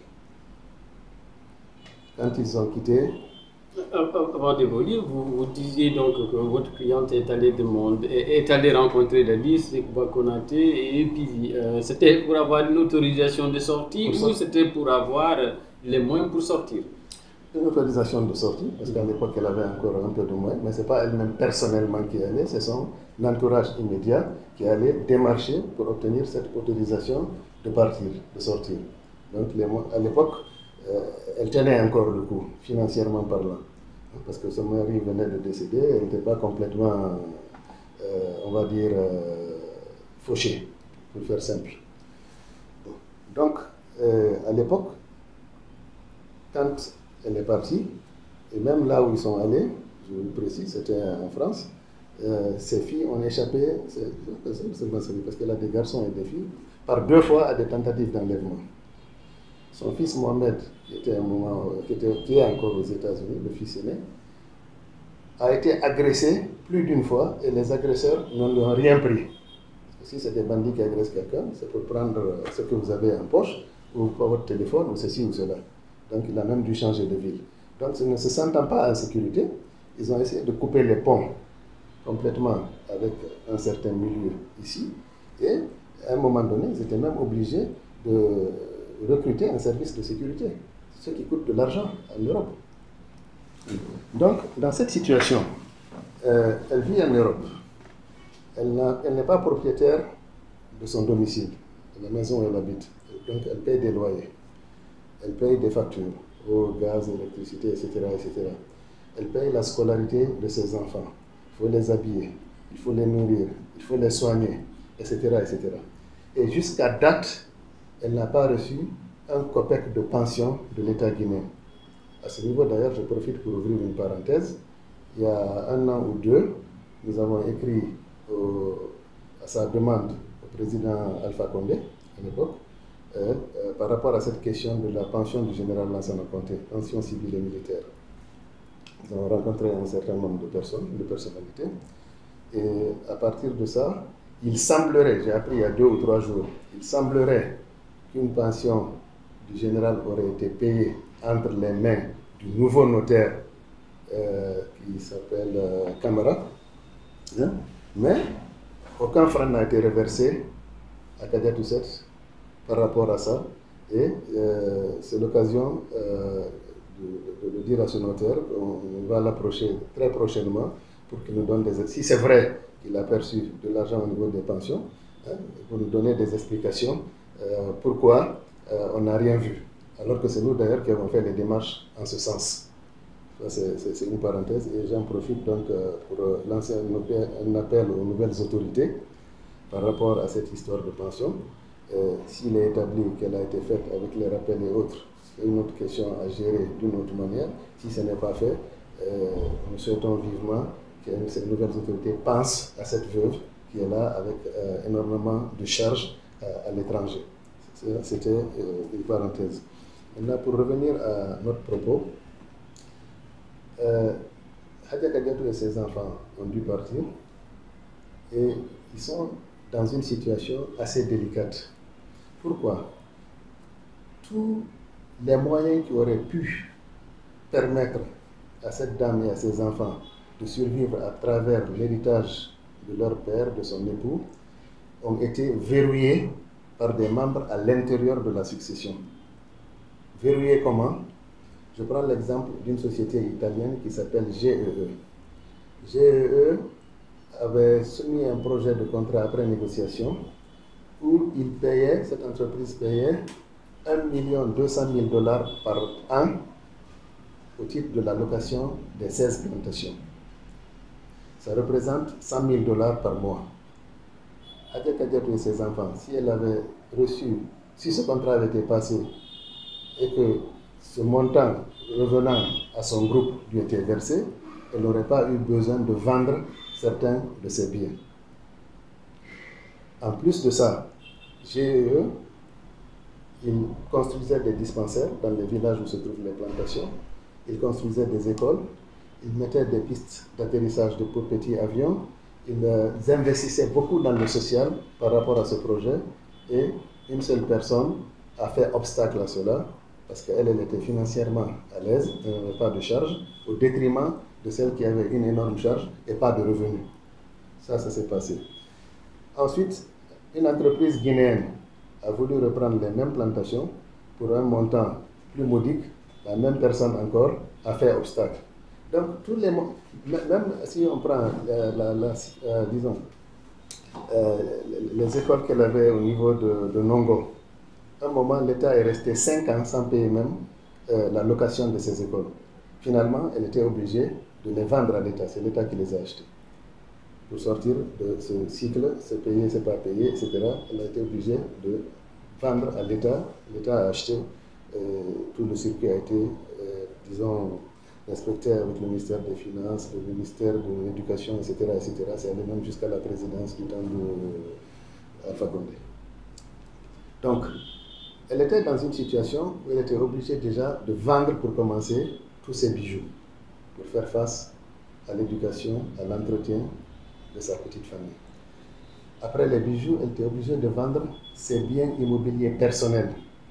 Quand ils ont quitté... Avant de vous dire, vous, vous disiez donc que votre cliente est allée, demander, est allée rencontrer Dadis, Sekouba Konaté et Pivi. Euh, c'était pour avoir une autorisation de sortie pour ou c'était pour avoir les moyens pour sortir? Une autorisation de sortie, parce qu'à l'époque elle avait encore un peu de moyens, mais ce n'est pas elle-même personnellement qui allait, c'est son entourage immédiat qui allait démarcher pour obtenir cette autorisation de partir, de sortir. Donc les, à l'époque, euh, elle tenait encore le coup, financièrement parlant, parce que son mari venait de décéder, elle n'était pas complètement, euh, on va dire, euh, fauchée, pour faire simple. Donc, euh, à l'époque, quand elle est partie, et même là où ils sont allés, je vous le précise, c'était en France, euh, ces filles ont échappé, parce qu'elle a des garçons et des filles, par deux fois à des tentatives d'enlèvement. Son fils Mohamed, qui, était un moment, qui, était, qui est encore aux États-Unis, le fils aîné, a été agressé plus d'une fois et les agresseurs ne lui ont rien pris. Parce que si c'est des bandits qui agressent quelqu'un, c'est pour prendre ce que vous avez en poche, ou pour votre téléphone, ou ceci ou cela. Donc il a même dû changer de ville. Donc ne se sentant pas en sécurité, ils ont essayé de couper les ponts complètement avec un certain milieu ici. Et à un moment donné, ils étaient même obligés de recruter un service de sécurité, ce qui coûte de l'argent en Europe. Donc dans cette situation, euh, elle vit en Europe. Elle, elle n'est pas propriétaire de son domicile, de la maison où elle habite. Donc elle paye des loyers. Elle paye des factures, eau, gaz, électricité, et cetera, et cetera. Elle paye la scolarité de ses enfants. faut les habiller, il faut les nourrir, il faut les soigner, et cetera et cetera. Et jusqu'à date, elle n'a pas reçu un copec de pension de l'État guinéen. À ce niveau, d'ailleurs, je profite pour ouvrir une parenthèse. Il y a un an ou deux, nous avons écrit au, à sa demande au président Alpha Condé, à l'époque, euh, euh, par rapport à cette question de la pension du général Lansana Conté, pension civile et militaire. Nous avons rencontré un certain nombre de personnes, de personnalités, et à partir de ça, il semblerait, j'ai appris il y a deux ou trois jours, il semblerait qu'une pension du général aurait été payée entre les mains du nouveau notaire euh, qui s'appelle euh, Camara, hein? Mais aucun franc n'a été reversé à Kadia Tousset par rapport à ça, et euh, c'est l'occasion euh, de, de, de dire à ce notaire qu'on va l'approcher très prochainement pour qu'il nous donne des... Si c'est vrai qu'il a perçu de l'argent au niveau des pensions, hein, pour nous donner des explications euh, pourquoi euh, on n'a rien vu. Alors que c'est nous d'ailleurs qui avons fait les démarches en ce sens. C'est une parenthèse et j'en profite donc euh, pour euh, lancer un appel, un appel aux nouvelles autorités par rapport à cette histoire de pension. Euh, S'il est établi qu'elle a été faite avec les rappels et autres, c'est une autre question à gérer d'une autre manière. Si ce n'est pas fait, euh, nous souhaitons vivement que ces nouvelles autorités pensent à cette veuve qui est là avec euh, énormément de charges euh, à l'étranger. C'était euh, une parenthèse. Maintenant, pour revenir à notre propos, euh, Hadja Kadiatou et ses enfants ont dû partir et ils sont dans une situation assez délicate. Pourquoi? Tous les moyens qui auraient pu permettre à cette dame et à ses enfants de survivre à travers l'héritage de leur père, de son époux, ont été verrouillés par des membres à l'intérieur de la succession. Verrouillés comment? Je prends l'exemple d'une société italienne qui s'appelle G E E. G E E avait soumis un projet de contrat après négociation où il payait, cette entreprise payait un million deux cent mille dollars par an au titre de la location des seize plantations. Ça représente cent mille dollars par mois. Hadja Kadiatou et ses enfants, si elle avait reçu, si ce contrat avait été passé et que ce montant revenant à son groupe lui était versé, elle n'aurait pas eu besoin de vendre certains de ses biens. En plus de ça, G E E, il construisait des dispensaires dans les villages où se trouvent les plantations, il construisait des écoles, il mettait des pistes d'atterrissage de petits avions, ils investissaient beaucoup dans le social par rapport à ce projet et une seule personne a fait obstacle à cela parce qu'elle elle était financièrement à l'aise, elle n'avait pas de charge, au détriment de celle qui avait une énorme charge et pas de revenus. Ça, ça s'est passé. Ensuite, une entreprise guinéenne a voulu reprendre les mêmes plantations pour un montant plus modique. La même personne encore a fait obstacle. Donc, tous les, même si on prend, la, la, la, euh, disons, euh, les écoles qu'elle avait au niveau de, de Nongo, à un moment, l'État est resté cinq ans sans payer même euh, la location de ces écoles. Finalement, elle était obligée de les vendre à l'État. C'est l'État qui les a achetées. Pour sortir de ce cycle, c'est payé, c'est pas payé, et cetera, elle a été obligée de vendre à l'État. L'État a acheté, euh, tout le circuit a été, euh, disons, respecté avec le ministère des Finances, le ministère de l'Éducation, et cetera, et cetera. C'est allé même jusqu'à la présidence du temps de Alpha Condé. Donc, elle était dans une situation où elle était obligée déjà de vendre pour commencer tous ses bijoux, pour faire face à l'éducation, à l'entretien de sa petite famille. Après les bijoux, elle était obligée de vendre ses biens immobiliers personnels.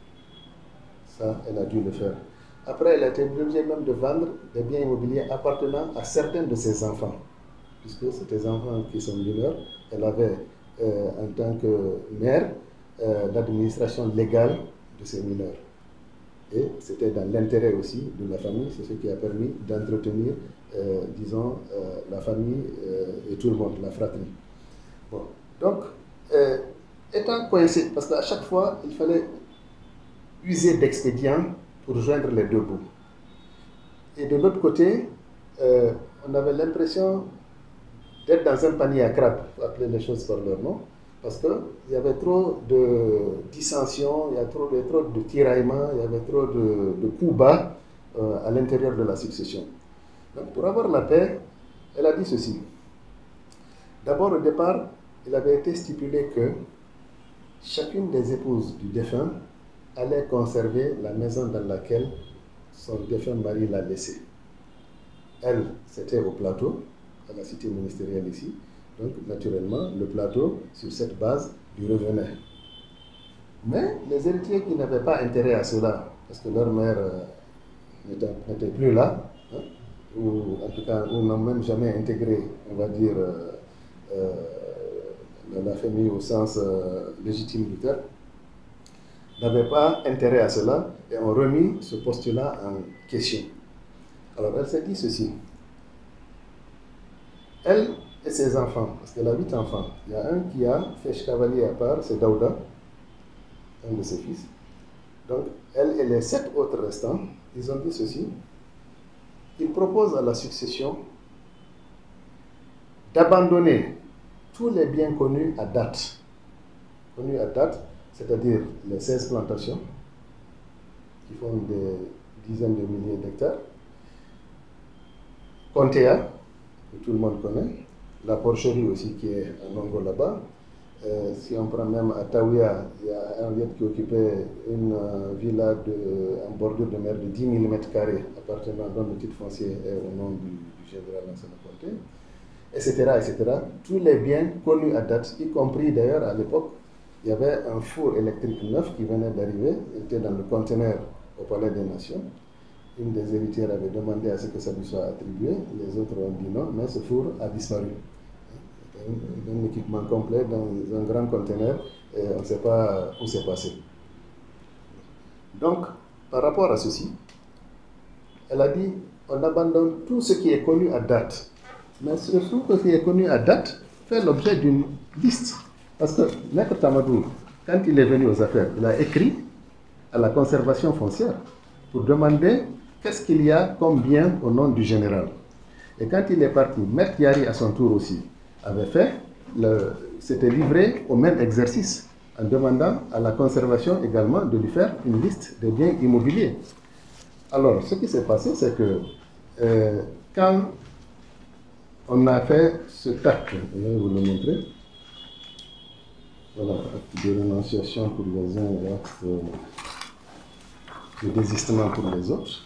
Ça, elle a dû le faire. Après, elle a été obligée même de vendre des biens immobiliers appartenant à certains de ses enfants, puisque c'est des enfants qui sont mineurs. Elle avait, euh, en tant que mère, euh, l'administration légale de ces mineurs. Et c'était dans l'intérêt aussi de la famille, c'est ce qui a permis d'entretenir, euh, disons, euh, la famille euh, et tout le monde, la fratrie. Bon. Donc, euh, étant coincé, parce qu'à chaque fois, il fallait user d'expédients pour joindre les deux bouts. Et de l'autre côté, euh, on avait l'impression d'être dans un panier à crabes, il faut appeler les choses par leur nom, parce qu'il y avait trop de dissensions, il y avait trop de, trop de tiraillements, il y avait trop de, de coups bas euh, à l'intérieur de la succession. Donc, pour avoir la paix, elle a dit ceci. D'abord, au départ, il avait été stipulé que chacune des épouses du défunt allait conserver la maison dans laquelle son défunt mari l'a laissée. Elle, c'était au plateau, à la cité ministérielle ici. Donc, naturellement, le plateau, sur cette base, lui revenait. Mais les héritiers qui n'avaient pas intérêt à cela, parce que leur mère euh, n'était plus là, hein, ou en tout cas, ou n'ont même jamais intégré, on va dire, euh, euh, la famille au sens euh, légitime du terme, n'avaient pas intérêt à cela et ont remis ce postulat en question. Alors, elle s'est dit ceci. Elle et ses enfants, parce qu'elle a huit enfants, il y a un qui a fait cavalier à part, c'est Daouda, un de ses fils. Donc, elle et les sept autres restants, ils ont dit ceci. Ils proposent à la succession d'abandonner tous les biens connus à date. Connus à date, c'est-à-dire les seize plantations, qui font des dizaines de milliers d'hectares. Contea, que tout le monde connaît. La porcherie aussi qui est à Nongo là-bas. Euh, si on prend même à Taouia, il y a un lieu qui occupait une euh, villa de, en bordure de mer de dix mille mètres carrés, appartenant dans le titre foncier et au nom du, du général Lansana Conté, et cetera, et cetera. Tous les biens connus à date, y compris d'ailleurs à l'époque, il y avait un four électrique neuf qui venait d'arriver, il était dans le conteneur au Palais des Nations. Une des héritières avait demandé à ce que ça lui soit attribué, les autres ont dit non, mais ce four a disparu. Un, un équipement complet dans un grand conteneur et on ne sait pas où c'est passé. Donc, par rapport à ceci, elle a dit on abandonne tout ce qui est connu à date. Mais ce qui est connu à date fait l'objet d'une liste. Parce que Maître Tamadou, quand il est venu aux affaires, il a écrit à la conservation foncière pour demander qu'est-ce qu'il y a comme bien au nom du général. Et quand il est parti, Maître Yari à son tour aussi avait fait, s'était livré au même exercice en demandant à la conservation également de lui faire une liste des biens immobiliers. Alors, ce qui s'est passé, c'est que euh, quand on a fait cet acte, je vais vous le montrer, voilà, acte de renonciation pour les uns et acte de désistement pour les autres.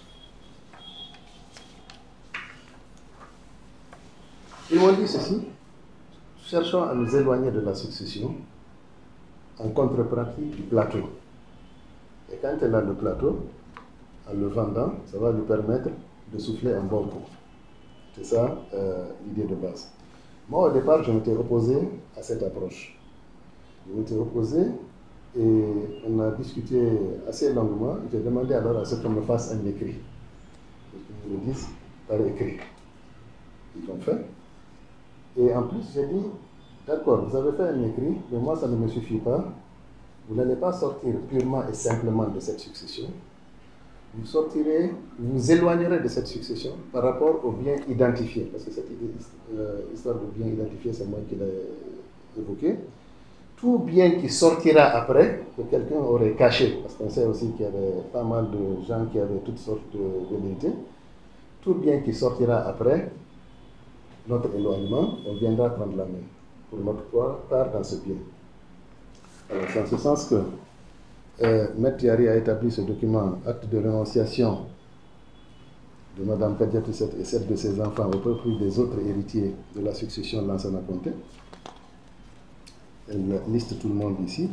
Ils m'ont dit ceci, cherchons à nous éloigner de la succession en contrepartie du plateau. Et quand elle a le plateau, en le vendant, ça va lui permettre de souffler un bon coup. C'est ça euh, l'idée de base. Moi, au départ, je m'étais opposé à cette approche. Je m'étais opposé et on a discuté assez longuement. J'ai demandé alors à ce qu'on me fasse un écrit. Qu'ils me le disent par écrit. Ils l'ont fait. Et en plus, j'ai dit, d'accord, vous avez fait un écrit, mais moi, ça ne me suffit pas. Vous n'allez pas sortir purement et simplement de cette succession. Vous sortirez, vous vous éloignerez de cette succession par rapport aux biens identifiés. Parce que cette idée, euh, histoire de biens identifiés, c'est moi qui l'ai évoqué. Tout bien qui sortira après, que quelqu'un aurait caché, parce qu'on sait aussi qu'il y avait pas mal de gens qui avaient toutes sortes de velléités, tout bien qui sortira après notre éloignement, on viendra prendre la main pour notre part dans ce bien. Alors, c'est en ce sens que euh, Maître Yari a établi ce document, acte de renonciation de Mme Kadiatou et sept de ses enfants au profit des autres héritiers de la succession de Lansana Conté. Elle liste tout le monde ici.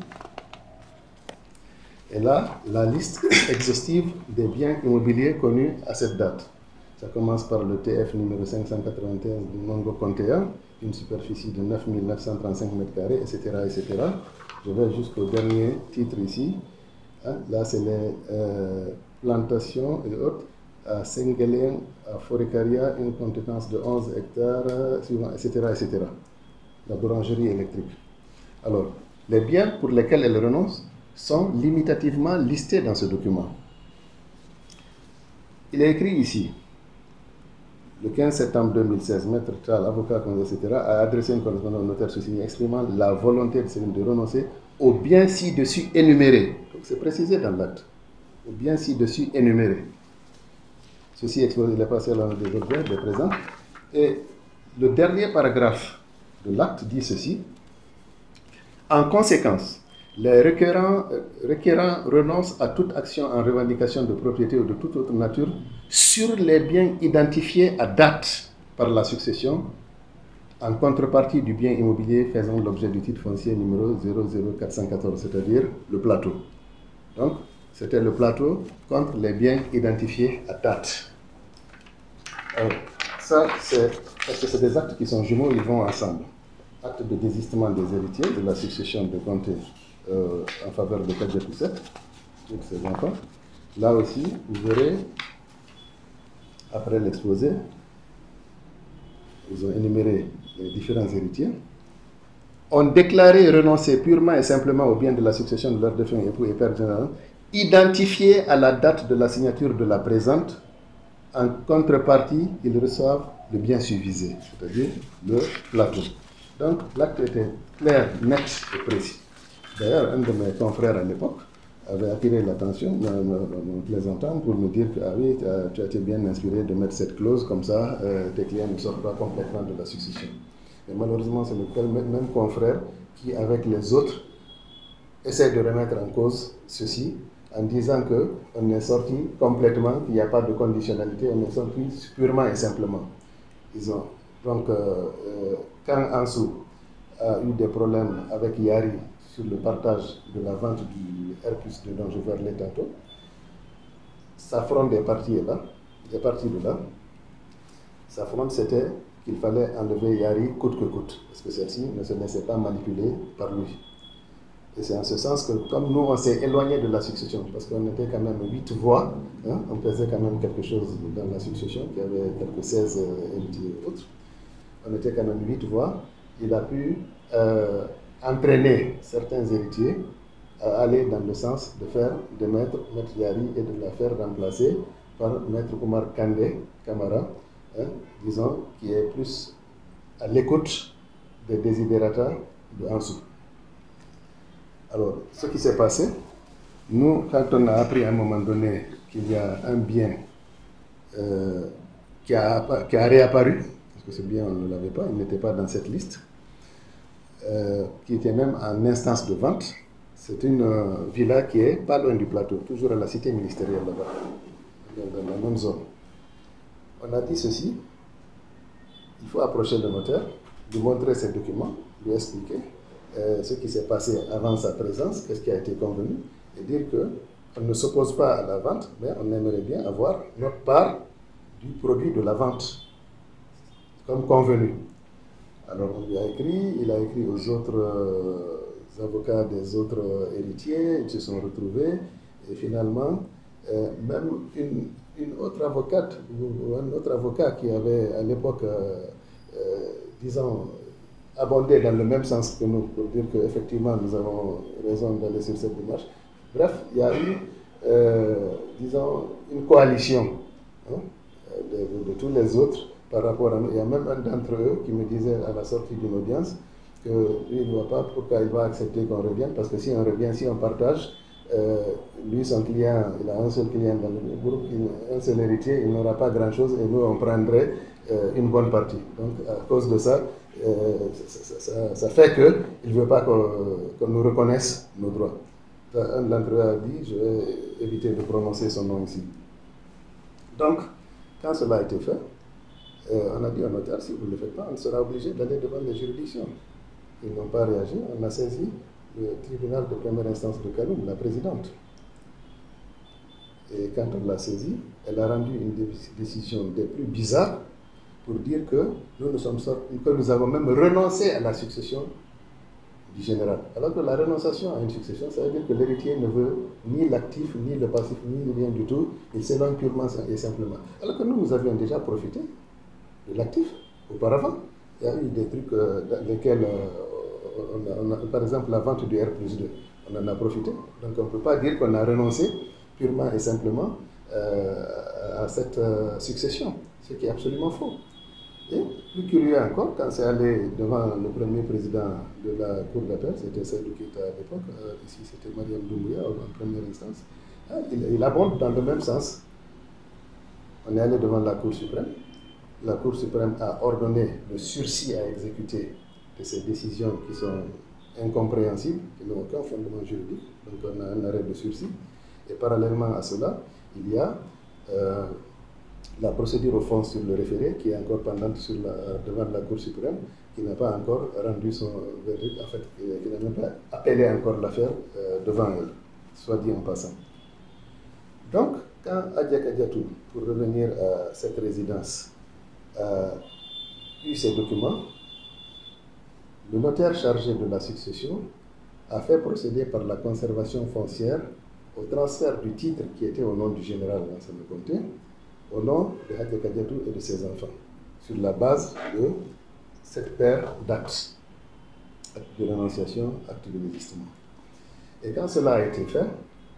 Et là, la liste exhaustive des biens immobiliers connus à cette date. Ça commence par le T F numéro cinq cent quatre-vingt-quinze du Nongo Contéa, une superficie de neuf mille neuf cent trente-cinq mètres carrés, et cetera, et cetera. Je vais jusqu'au dernier titre ici. Hein, là, c'est les euh, plantations et autres. À Sengelin, à Forécaria, une compétence de onze hectares, suivant, et cetera, et cetera. La boulangerie électrique. Alors, les biens pour lesquels elle renonce sont limitativement listés dans ce document. Il est écrit ici, le quinze septembre deux mille seize, Maître Tall, avocat, et cetera, a adressé une correspondance au notaire sous-signé exprimant la volonté de Céline de renoncer aux biens ci-dessus énumérés. Donc c'est précisé dans l'acte. Aux biens ci-dessus énumérés. Ceci expose les passés à l'ordre des objets, des présents. Et le dernier paragraphe de l'acte dit ceci. En conséquence, les requérants, requérants renoncent à toute action en revendication de propriété ou de toute autre nature sur les biens identifiés à date par la succession en contrepartie du bien immobilier faisant l'objet du titre foncier numéro zéro zéro quatre cent quatorze, c'est-à-dire le plateau. Donc, c'était le plateau contre les biens identifiés à date. Alors, ça, c'est parce que c'est des actes qui sont jumeaux, ils vont ensemble. Acte de désistement des héritiers de la succession de Conté euh, en faveur de Kadja Poussette, pour ses enfants. Là aussi, vous verrez, après l'exposé, ils ont énuméré les différents héritiers, ont déclaré renoncer purement et simplement aux biens de la succession de leur défunt époux et père général, identifiés à la date de la signature de la présente. En contrepartie, ils reçoivent le bien susvisé, c'est-à-dire le plateau. Donc, l'acte était clair, net et précis. D'ailleurs, un de mes confrères à l'époque avait attiré l'attention, mon plaisantant, pour me dire que ah oui, tu as été bien inspiré de mettre cette clause, comme ça, euh, tes clients ne sortent pas complètement de la succession. Et malheureusement, c'est le même confrère qui, avec les autres, essaie de remettre en cause ceci, en disant qu'on est sorti complètement, qu'il n'y a pas de conditionnalité, on est sorti purement et simplement. Ils ont, donc, euh, euh, quand Ansou a eu des problèmes avec Yari sur le partage de la vente du R plus deux dont je vais parler tantôt, sa fronde des parties est là, est partie de là. Sa fronde, c'était qu'il fallait enlever Yari coûte que coûte, parce que celle-ci ne se laissait pas manipuler par lui. Et c'est en ce sens que, comme nous, on s'est éloigné de la succession, parce qu'on était quand même huit voix, hein, on pesait quand même quelque chose dans la succession, qui avait quelques seize héritiers et autres. On était quand même huit voix. Il a pu euh, entraîner certains héritiers à aller dans le sens de faire de Maître, Maître Yari et de la faire remplacer par Maître Omar Kandé Kamara, hein, disons, qui est plus à l'écoute des desiderata de Ansou. Alors, ce qui s'est passé, nous, quand on a appris à un moment donné qu'il y a un bien euh, qui, a, qui a réapparu, parce que ce bien, on ne l'avait pas, il n'était pas dans cette liste, euh, qui était même en instance de vente, c'est une euh, villa qui est pas loin du plateau, toujours à la cité ministérielle là-bas, dans la même zone. On a dit ceci, il faut approcher le notaire, lui montrer ses documents, lui expliquer Euh, ce qui s'est passé avant sa présence, qu'est-ce qui a été convenu, et dire qu'on ne s'oppose pas à la vente, mais on aimerait bien avoir notre part du produit de la vente, comme convenu. Alors on lui a écrit, il a écrit aux autres euh, avocats des autres euh, héritiers, ils se sont retrouvés, et finalement, euh, même une, une autre avocate, ou un autre avocat qui avait à l'époque, euh, euh, disons, abondé dans le même sens que nous, pour dire qu'effectivement nous avons raison d'aller sur cette démarche. Bref, il y a eu, euh, disons, une coalition hein, de, de, de tous les autres par rapport à nous. Il y a même un d'entre eux qui me disait à la sortie d'une audience que lui, il ne voit pas pourquoi il va accepter qu'on revienne, parce que si on revient, si on partage, euh, lui, son client, il a un seul client dans le groupe, il, un seul héritier, il n'aura pas grand-chose et nous, on prendrait euh, une bonne partie. Donc, à cause de ça, Euh, ça, ça, ça fait qu'il ne veut pas qu'on qu'on nous reconnaisse nos droits. Un d'entre eux a dit, je vais éviter de prononcer son nom ici. Donc, quand cela a été fait, euh, on a dit au notaire, si vous ne le faites pas, on sera obligé d'aller devant les juridictions. Ils n'ont pas réagi, on a saisi le tribunal de première instance de Kaloum, la présidente. Et quand on l'a saisie, elle a rendu une décision des plus bizarres, pour dire que nous, nous sommes sortis, que nous avons même renoncé à la succession du général. Alors que la renonciation à une succession, ça veut dire que l'héritier ne veut ni l'actif, ni le passif, ni rien du tout, il s'éloigne purement et simplement. Alors que nous, nous avions déjà profité de l'actif auparavant. Il y a eu des trucs euh, dans lesquels, euh, on a, on a, par exemple, la vente du R plus deux, on en a profité. Donc on ne peut pas dire qu'on a renoncé purement et simplement euh, à cette euh, succession. ce qui est absolument faux. Et plus curieux encore, quand c'est allé devant le premier président de la Cour d'appel, c'était Seydou Keïta à l'époque, euh, ici c'était Mariam Doumbouya en première instance, ah, il, il abonde dans le même sens. On est allé devant la Cour suprême. La Cour suprême a ordonné le sursis à exécuter de ces décisions qui sont incompréhensibles, qui n'ont aucun fondement juridique. Donc on a un arrêt de sursis. Et parallèlement à cela, il y a euh, la procédure au fond sur le référé qui est encore pendante sur la, devant la Cour suprême, qui n'a pas encore rendu son verdict, en fait, qui n'a même pas appelé encore l'affaire euh, devant elle, soit dit en passant. Donc, quand Adiaka Diatou, pour revenir à cette résidence, a eu ces documents, le notaire chargé de la succession a fait procéder par la conservation foncière au transfert du titre qui était au nom du général Lansana Conté, au nom de Adiaka Diatou et de ses enfants, sur la base de cette paire d'actes, acte de renonciation, acte de désistement. Et quand cela a été fait,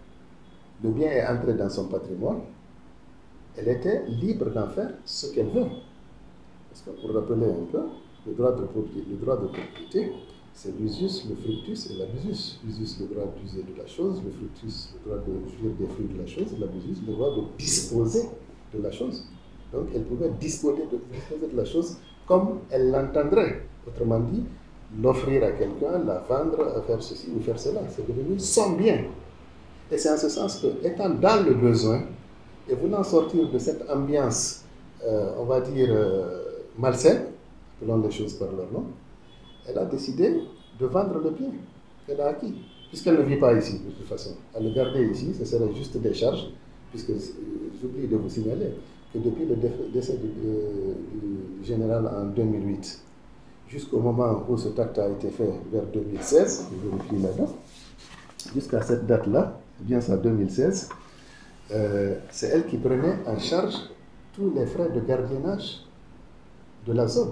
le bien est entré dans son patrimoine, elle était libre d'en faire ce qu'elle veut. Parce que pour rappeler un peu, le droit de propriété, le droit de propriété, c'est l'usus, le fructus et l'abusus. L'usus, le droit d'user de la chose, le fructus, le droit de jouir des fruits de la chose, l'abusus, le droit de disposer de la chose. Donc elle pouvait disposer de, disposer de la chose comme elle l'entendrait. Autrement dit, l'offrir à quelqu'un, la vendre, faire ceci ou faire cela. C'est devenu son bien. Et c'est en ce sens que, étant dans le besoin, et voulant sortir de cette ambiance, euh, on va dire, euh, malsaine, appelons les choses par leur nom, elle a décidé de vendre le bien qu'elle a acquis, puisqu'elle ne vit pas ici, de toute façon. À le garder ici, ce serait juste des charges, puisque euh, j'oublie de vous signaler que depuis le décès du, euh, du général en deux mille huit, jusqu'au moment où ce acte a été fait, vers deux mille seize, je vérifie la date, jusqu'à cette date-là, bien ça deux mille seize, euh, c'est elle qui prenait en charge tous les frais de gardiennage de la zone.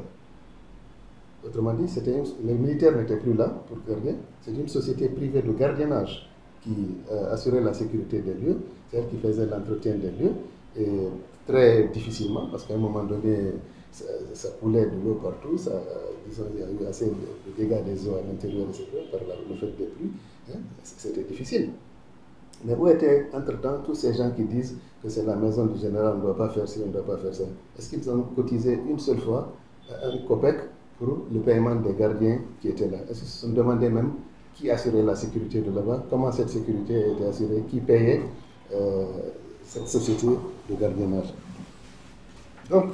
Autrement dit, une, les militaires n'étaient plus là pour garder, c'est une société privée de gardiennage qui euh, assurait la sécurité des lieux, c'est elle qui faisait l'entretien des lieux, et très difficilement, parce qu'à un moment donné, ça, ça coulait de l'eau partout, ça, disons, il y a eu assez de, de dégâts des eaux à l'intérieur de cette eau par la, le fait des pluies, hein, c'était difficile. Mais où étaient, entre-temps, tous ces gens qui disent que c'est la maison du général, on ne doit pas faire ci, on ne doit pas faire ça? Est-ce qu'ils ont cotisé une seule fois un copec pour le paiement des gardiens qui étaient là? Est-ce qu'ils se sont demandé même qui assurait la sécurité de là-bas? Comment cette sécurité était assurée? Qui payait euh, cette société de gardiennage? Donc,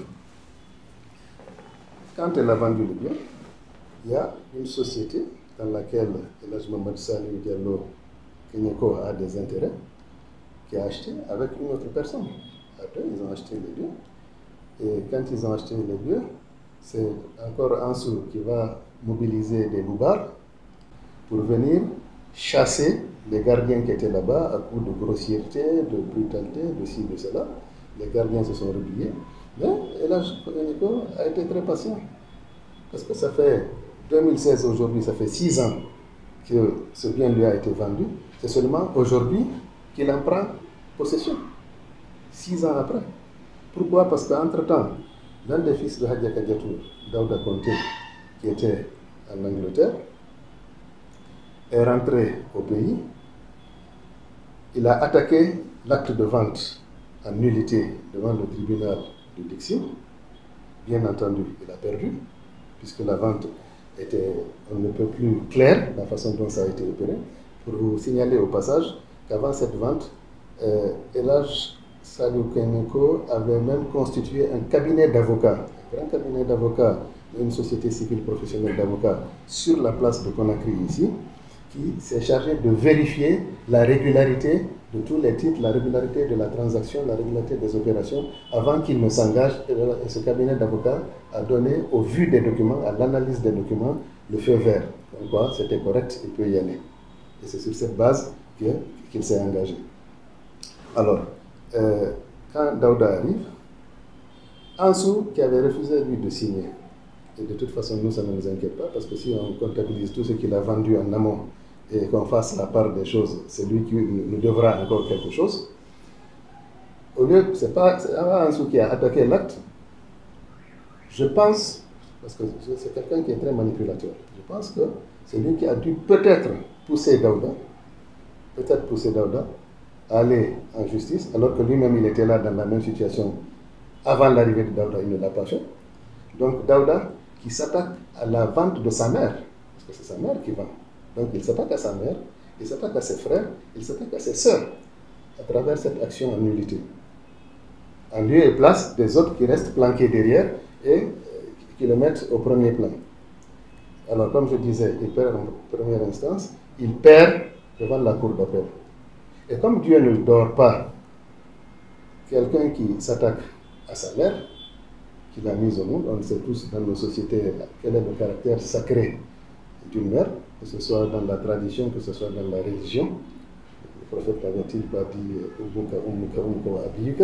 quand elle a vendu le bien, il y a une société dans laquelle El Hadj Mamadou Saliou Diallo Kenyeko a des intérêts, qui a acheté avec une autre personne. Après, ils ont acheté les lieux. Et quand ils ont acheté les lieux, c'est encore Ansou qui va mobiliser des loupards pour venir chasser les gardiens qui étaient là-bas à coup de grossièreté, de brutalité, de ci, de cela. Les gardiens se sont repliés. Mais El Hadj Kenyeko a été très patient. Parce que ça fait deux mille seize aujourd'hui, ça fait six ans que ce bien lui a été vendu. C'est seulement aujourd'hui qu'il en prend possession, six ans après. Pourquoi? Parce qu'entre-temps, l'un des fils de Adiaka Diatou, Daouda Conté, qui était en Angleterre, est rentré au pays. Il a attaqué l'acte de vente en nullité devant le tribunal de Dixie. Bien entendu, il a perdu, puisque la vente était on ne peut plus claire, la façon dont ça a été opéré. Pour vous signaler au passage qu'avant cette vente, euh, El Hadj Saliou Kenyeko avait même constitué un cabinet d'avocats, un grand cabinet d'avocats, une société civile professionnelle d'avocats sur la place de Conakry ici, qui s'est chargé de vérifier la régularité de tous les titres, la régularité de la transaction, la régularité des opérations, avant qu'il ne s'engage. Et ce cabinet d'avocats a donné, au vu des documents, à l'analyse des documents, le feu vert. Donc quoi, c'était correct, il peut y aller. Et c'est sur cette base qu'il s'est engagé. Alors, euh, quand Daouda arrive, Ansou, qui avait refusé lui de signer, et de toute façon nous ça ne nous inquiète pas, parce que si on comptabilise tout ce qu'il a vendu en amont et qu'on fasse la part des choses, c'est lui qui nous devra encore quelque chose. Au lieu, c'est pas Ansou qui a attaqué l'acte, Je pense, parce que c'est quelqu'un qui est très manipulateur, je pense que c'est lui qui a dû peut-être pousser Daouda, peut-être pousser Daouda à aller en justice, alors que lui-même il était là dans la même situation avant l'arrivée de Daouda, il ne l'a pas fait. Donc Daouda qui s'attaque à la vente de sa mère, parce que c'est sa mère qui vend. Donc il s'attaque à sa mère, il s'attaque à ses frères, il s'attaque à ses sœurs, à travers cette action en nullité. En lieu et place des autres qui restent planqués derrière et qui le mettent au premier plan. Alors comme je disais, il perd en première instance, il perd devant la cour d'appel. Et comme Dieu ne dort pas, quelqu'un qui s'attaque à sa mère, qu'il a mise au monde, on sait tous dans nos sociétés quel est le caractère sacré d'une mère, que ce soit dans la tradition, que ce soit dans la religion. Le prophète n'avait-il pas dit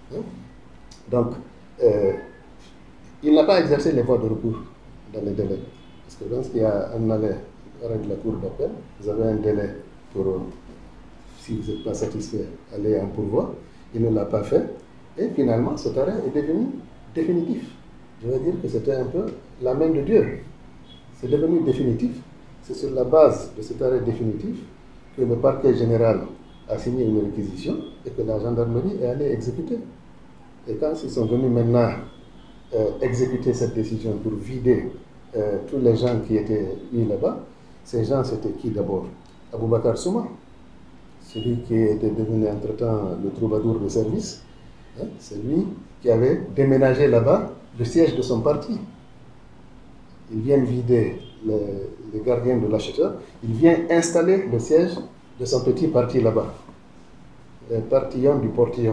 donc, euh, il n'a pas exercé les voies de recours dans les délais. Parce que lorsqu'il y a un arrêt de la cour d'appel, vous avez un délai pour, si vous n'êtes pas satisfait, aller en pourvoi. Il ne l'a pas fait. Et finalement, cet arrêt est devenu définitif. Je veux dire que c'était un peu la main de Dieu. C'est devenu définitif. C'est sur la base de cet arrêt définitif que le parquet général a signé une réquisition et que la gendarmerie est allée exécuter. Et quand ils sont venus maintenant euh, exécuter cette décision pour vider euh, tous les gens qui étaient mis là-bas, ces gens c'était qui d'abord? Aboubacar Souma, celui qui était devenu entre-temps le troubadour de service. Hein, c'est lui qui avait déménagé là-bas le siège de son parti. Il vient vider les, les gardiens de l'acheteur, il vient installer le siège de son petit parti là-bas, le partillon du portillon.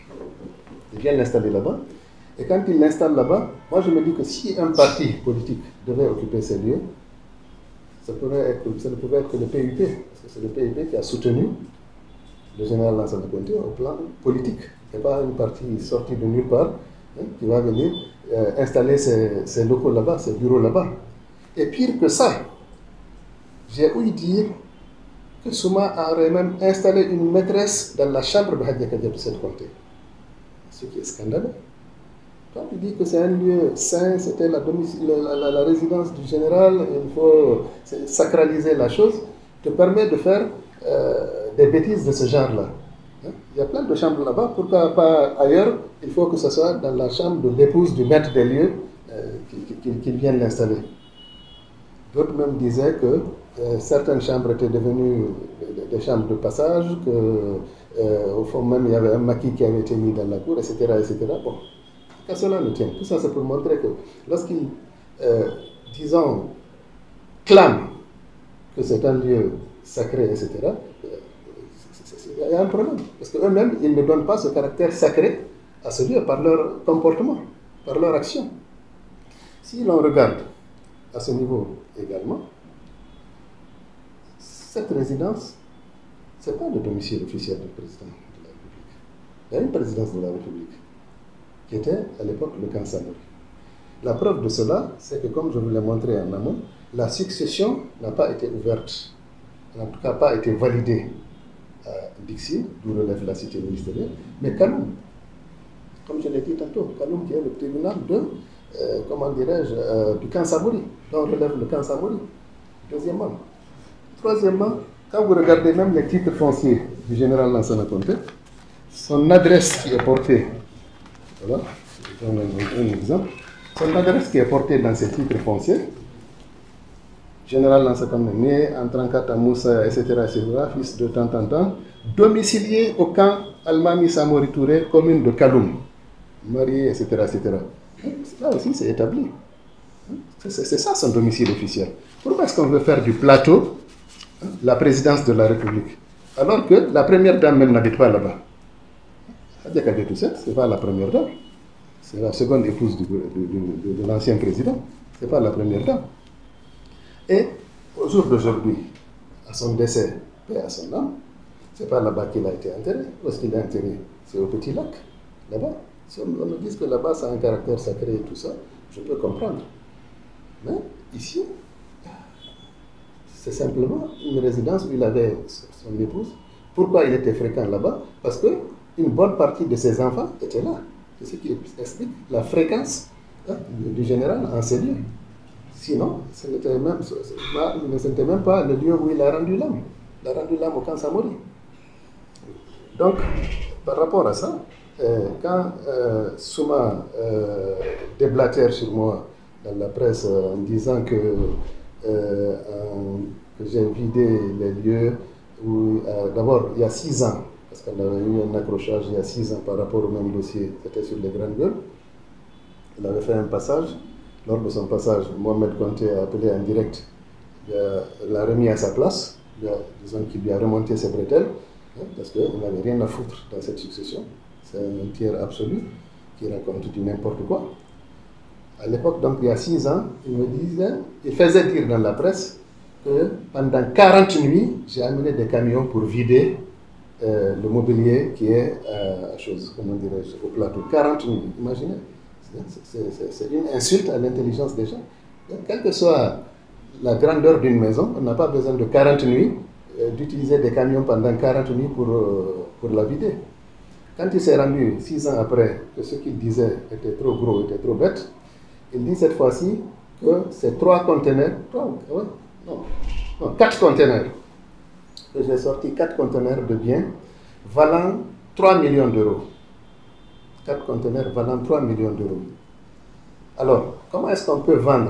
Il vient l'installer là-bas. Et quand il l'installe là-bas, moi je me dis que si un parti politique devait occuper ces lieux, ça, pourrait être, ça ne pouvait être que le P U P, parce que c'est le P U P qui a soutenu le général Lansana Conté au plan politique, et pas une partie sortie de nulle part hein, qui va venir euh, installer ses, ses locaux là-bas, ses bureaux là-bas. Et pire que ça, j'ai ouï dire que Souma aurait même installé une maîtresse dans la chambre de Hadja Kadia de cette Conté. Ce qui est scandaleux. Quand tu dis que c'est un lieu saint, c'était la, la, la, la résidence du général, il faut sacraliser la chose, te permet de faire euh, des bêtises de ce genre-là. Hein? Il y a plein de chambres là-bas, pourquoi pas ailleurs? Il faut que ce soit dans la chambre de l'épouse du maître des lieux euh, qu'il qu'il vienne l'installer. D'autres même disaient que euh, certaines chambres étaient devenues des, des chambres de passage, que Euh, au fond même il y avait un maquis qui avait été mis dans la cour, et cetera et cetera. Bon, qu'à cela ne tient. Tout ça c'est pour montrer que lorsqu'ils, euh, disons, clament que c'est un lieu sacré, et cetera, il y a un problème. Parce qu'eux-mêmes, ils ne donnent pas ce caractère sacré à ce lieu par leur comportement, par leur action. Si l'on regarde à ce niveau également, cette résidence, ce n'est pas le domicile officiel du président de la République. Il y a une présidence de la République qui était à l'époque le camp Samori. La preuve de cela, c'est que comme je vous l'ai montré en amont, la succession n'a pas été ouverte, en tout cas pas été validée à Dixi, d'où relève la cité ministérielle, mais Kaloum, comme je l'ai dit tantôt, Kaloum qui est le tribunal de, euh, comment dirais-je, euh, du camp Samori, dont relève le camp Samori, deuxièmement. Troisièmement, quand vous regardez même les titres fonciers du général Lansana Conté, son adresse qui est portée, voilà, je donne un, un exemple, son adresse qui est portée dans ces titres fonciers, général Lansana Conté, né en trente-quatre à Moussa, et cetera, et cetera, fils de tant, tant, tant, domicilié au camp Almami Samori Touré, commune de Kaloum, marié, et cetera, et cetera. Là aussi, c'est établi. C'est ça son domicile officiel. Pourquoi est-ce qu'on veut faire du plateau la présidence de la République, alors que la première dame même n'habite pas là-bas? Hadja Kadia Toussaint, ce n'est pas la première dame, c'est la seconde épouse du, de, de, de, de l'ancien président, ce n'est pas la première dame. Et au jour d'aujourd'hui, à son décès, paix à son âme, ce n'est pas là-bas qu'il a été enterré. Lorsqu'il est enterré, c'est au Petit Lac, là-bas. Si on me dit que là-bas, ça a un caractère sacré et tout ça, je peux comprendre. Mais ici, c'est simplement une résidence où il avait son épouse. Pourquoi il était fréquent là-bas? Parce qu'une bonne partie de ses enfants étaient là. C'est ce qui explique la fréquence hein, du général en ces lieux. Sinon, ce n'était même, ce n'était même pas le lieu où il a rendu l'âme. Il a rendu l'âme au camp Samori. Donc, par rapport à ça, euh, quand euh, Souma euh, déblatère sur moi dans la presse euh, en disant que, euh, en, que j'ai vidé les lieux où, euh, d'abord, il y a six ans, parce qu'on avait eu un accrochage il y a six ans par rapport au même dossier, c'était sur les Grandes Gueules, il avait fait un passage. Lors de son passage, Mohamed Konté a appelé en direct, il l'a remis à sa place, il a, disons qu'il lui a remonté ses bretelles, hein, parce qu'il n'avait rien à foutre dans cette succession. C'est un tiers absolu qui raconte du n'importe quoi. À l'époque, donc il y a six ans, il me disait, il faisait dire dans la presse que pendant quarante nuits, j'ai amené des camions pour vider euh, le mobilier qui est euh, à chose, comment dirais-je, au plateau. quarante nuits, imaginez. C'est une insulte à l'intelligence des gens. Donc, quelle que soit la grandeur d'une maison, on n'a pas besoin de quarante nuits, euh, d'utiliser des camions pendant quarante nuits pour, euh, pour la vider. Quand il s'est rendu, six ans après, que ce qu'il disait était trop gros, était trop bête, il dit cette fois-ci que c'est trois conteneurs, trois, ouais, non, non, quatre conteneurs, que j'ai sorti quatre conteneurs de biens valant trois millions d'euros. quatre conteneurs valant trois millions d'euros. Alors, comment est-ce qu'on peut vendre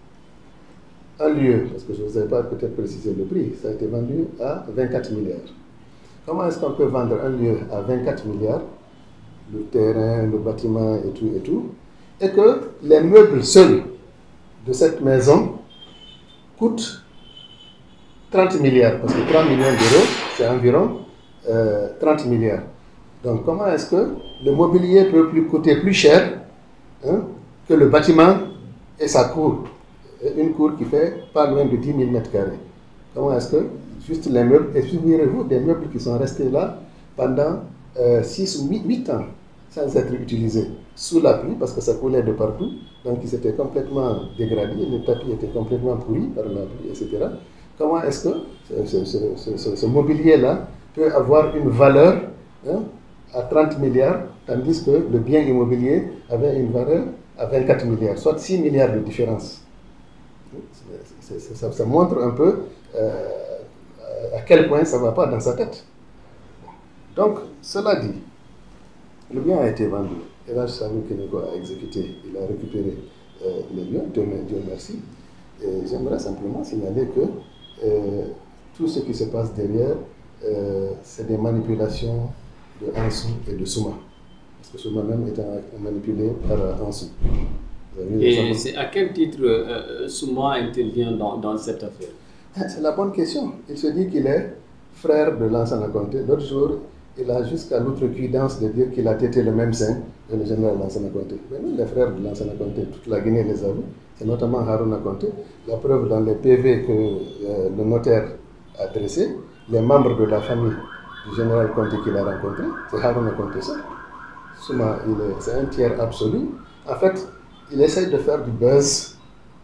un lieu, parce que je ne vous ai pas peut-être précisé le prix, ça a été vendu à vingt-quatre milliards. Comment est-ce qu'on peut vendre un lieu à vingt-quatre milliards, le terrain, le bâtiment et tout, et tout, et que les meubles seuls de cette maison coûtent trente milliards, parce que trois millions d'euros, c'est environ euh, trente milliards. Donc comment est-ce que le mobilier peut plus coûter plus cher, hein, que le bâtiment et sa cour, une cour qui fait pas loin de dix mille mètres carrés. Comment est-ce que juste les meubles, et souvenez-vous des meubles qui sont restés là pendant euh, six ou huit ans sans être utilisés, sous la pluie parce que ça coulait de partout, donc ils étaient complètement dégradés, les tapis étaient complètement pourris par la pluie, et cetera. Comment est-ce que ce, ce, ce, ce, ce mobilier-là peut avoir une valeur, hein, à trente milliards, tandis que le bien immobilier avait une valeur à vingt-quatre milliards, soit six milliards de différence. C'est, c'est, ça, ça montre un peu euh, à quel point ça ne va pas dans sa tête. Donc, cela dit, le bien a été vendu. Et là, Sami Keneko a exécuté, il a récupéré euh, les lieux, Dieu, Dieu merci. Et j'aimerais simplement signaler que euh, tout ce qui se passe derrière, euh, c'est des manipulations de Ansou et de Souma. Parce que Souma même est manipulé par Ansou. Et c'est à quel titre euh, Souma intervient dans, dans cette affaire? C'est la bonne question. Il se dit qu'il est frère de Lansana Conté. L'autre jour, il a jusqu'à l'outrecuidance de dire qu'il a tété le même sein que le général Lansana Conté. Mais nous, les frères de Lansana Conté, toute la Guinée les a vus. C'est notamment Harouna Conté. La preuve dans les P V que euh, le notaire a dressé, les membres de la famille du général Conté qu'il a rencontré, c'est Harouna Conté ça. Souma, c'est un tiers absolu. En fait, il essaye de faire du buzz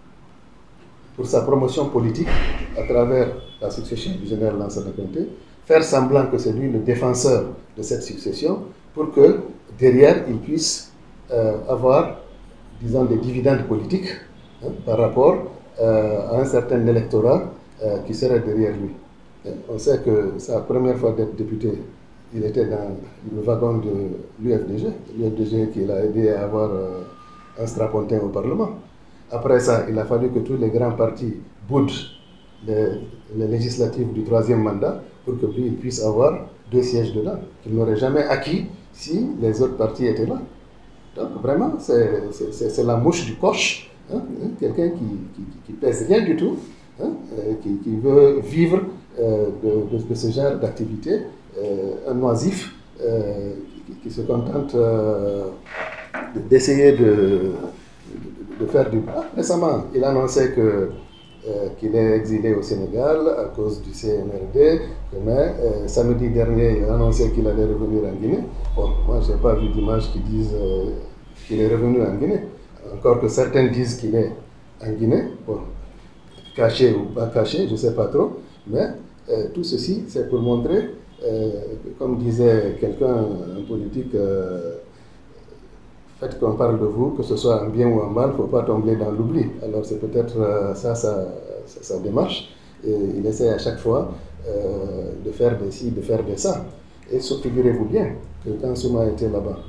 pour sa promotion politique à travers la succession du général Lansana Conté, faire semblant que c'est lui le défenseur de cette succession pour que derrière il puisse euh, avoir, disons, des dividendes politiques, hein, par rapport euh, à un certain électorat euh, qui serait derrière lui. Et on sait que sa première fois d'être député, il était dans le wagon de l'U F D G, l'U F D G qui l'a aidé à avoir euh, un strapontin au Parlement. Après ça, il a fallu que tous les grands partis boudent les, les législatives du troisième mandat pour que lui il puisse avoir deux sièges dedans, qu'il n'aurait jamais acquis si les autres partis étaient là. Donc vraiment, c'est la mouche du coche, hein, hein, quelqu'un qui, qui, qui pèse rien du tout, hein, euh, qui, qui veut vivre euh, de, de, de ce genre d'activité, euh, un oisif euh, qui, qui se contente euh, d'essayer de, de, de faire du... Ah, récemment, il annonçait que Euh, qu'il est exilé au Sénégal à cause du C N R D, mais euh, samedi dernier, il a annoncé qu'il allait revenir en Guinée. Bon, moi, je n'ai pas vu d'image qui disent euh, qu'il est revenu en Guinée. Encore que certains disent qu'il est en Guinée, bon, caché ou pas caché, je ne sais pas trop, mais euh, tout ceci, c'est pour montrer, euh, comme disait quelqu'un, un politique, euh, fait qu'on parle de vous, que ce soit un bien ou un mal, il ne faut pas tomber dans l'oubli. Alors c'est peut-être euh, ça, ça, ça, sa démarche. Et il essaie à chaque fois euh, de faire des ci, de faire des ça. Et figurez-vous bien que quand Souma était là-bas,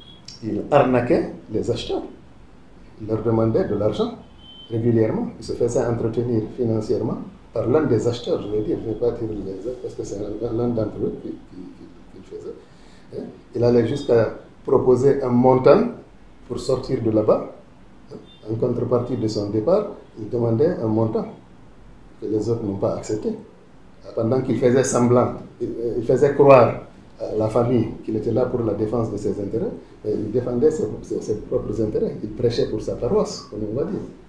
il arnaquait les acheteurs. Il leur demandait de l'argent régulièrement. Il se faisait entretenir financièrement par l'un des acheteurs, je veux dire. Je ne vais pas dire les autres parce que c'est l'un d'entre eux qui, qui, qui, qui le faisait. Il allait jusqu'à proposer un montant pour sortir de là-bas. En contrepartie de son départ, il demandait un montant que les autres n'ont pas accepté. Pendant qu'il faisait semblant, il faisait croire à la famille qu'il était là pour la défense de ses intérêts, mais il défendait ses, ses, ses propres intérêts. Il prêchait pour sa paroisse, comme on va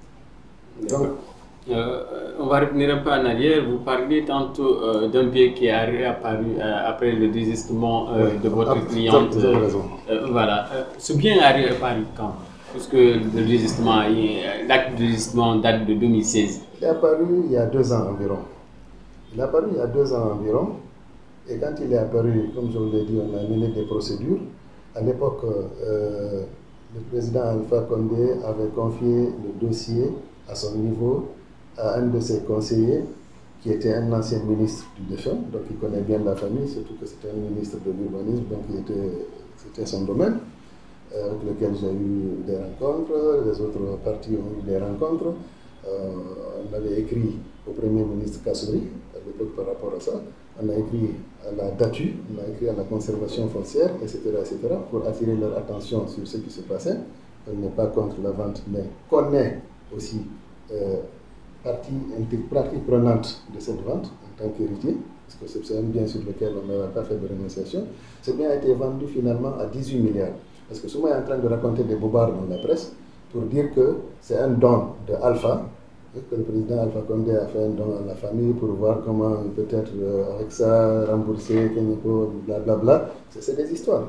dire. Donc, euh, on va revenir un peu en arrière. Vous parliez tantôt euh, d'un bien qui est réapparu euh, après le désistement euh, oui, de votre ah, cliente. Vous avez raison. Euh, voilà. Euh, ce bien a réapparu quand? Puisque le désistement, l'acte de désistement date de deux mille seize. Il est apparu il y a deux ans environ. Il est apparu il y a deux ans environ. Et quand il est apparu, comme je vous l'ai dit, on a mené des procédures. À l'époque, euh, le président Alpha Condé avait confié le dossier à son niveau à un de ses conseillers, qui était un ancien ministre du défunt, donc il connaît bien la famille, surtout que c'était un ministre de l'urbanisme, donc c'était son domaine, euh, avec lequel j'ai eu des rencontres, les autres partis ont eu des rencontres. Euh, on avait écrit au Premier ministre Kassouri, à l'époque par rapport à ça. On a écrit à la D A T U, on a écrit à la conservation foncière, et cetera, et cetera, pour attirer leur attention sur ce qui se passait. On n'est pas contre la vente, mais qu'on est aussi euh, partie, partie prenante de cette vente en tant qu'héritier, parce que c'est un bien sur lequel on n'avait pas fait de rénonciation. Ce bien a été vendu finalement à dix-huit milliards. Parce que souvent, est en train de raconter des bobards dans la presse pour dire que c'est un don de Alpha, que le président Alpha Condé a fait un don à la famille pour voir comment peut-être euh, avec ça rembourser, blablabla. C'est des histoires.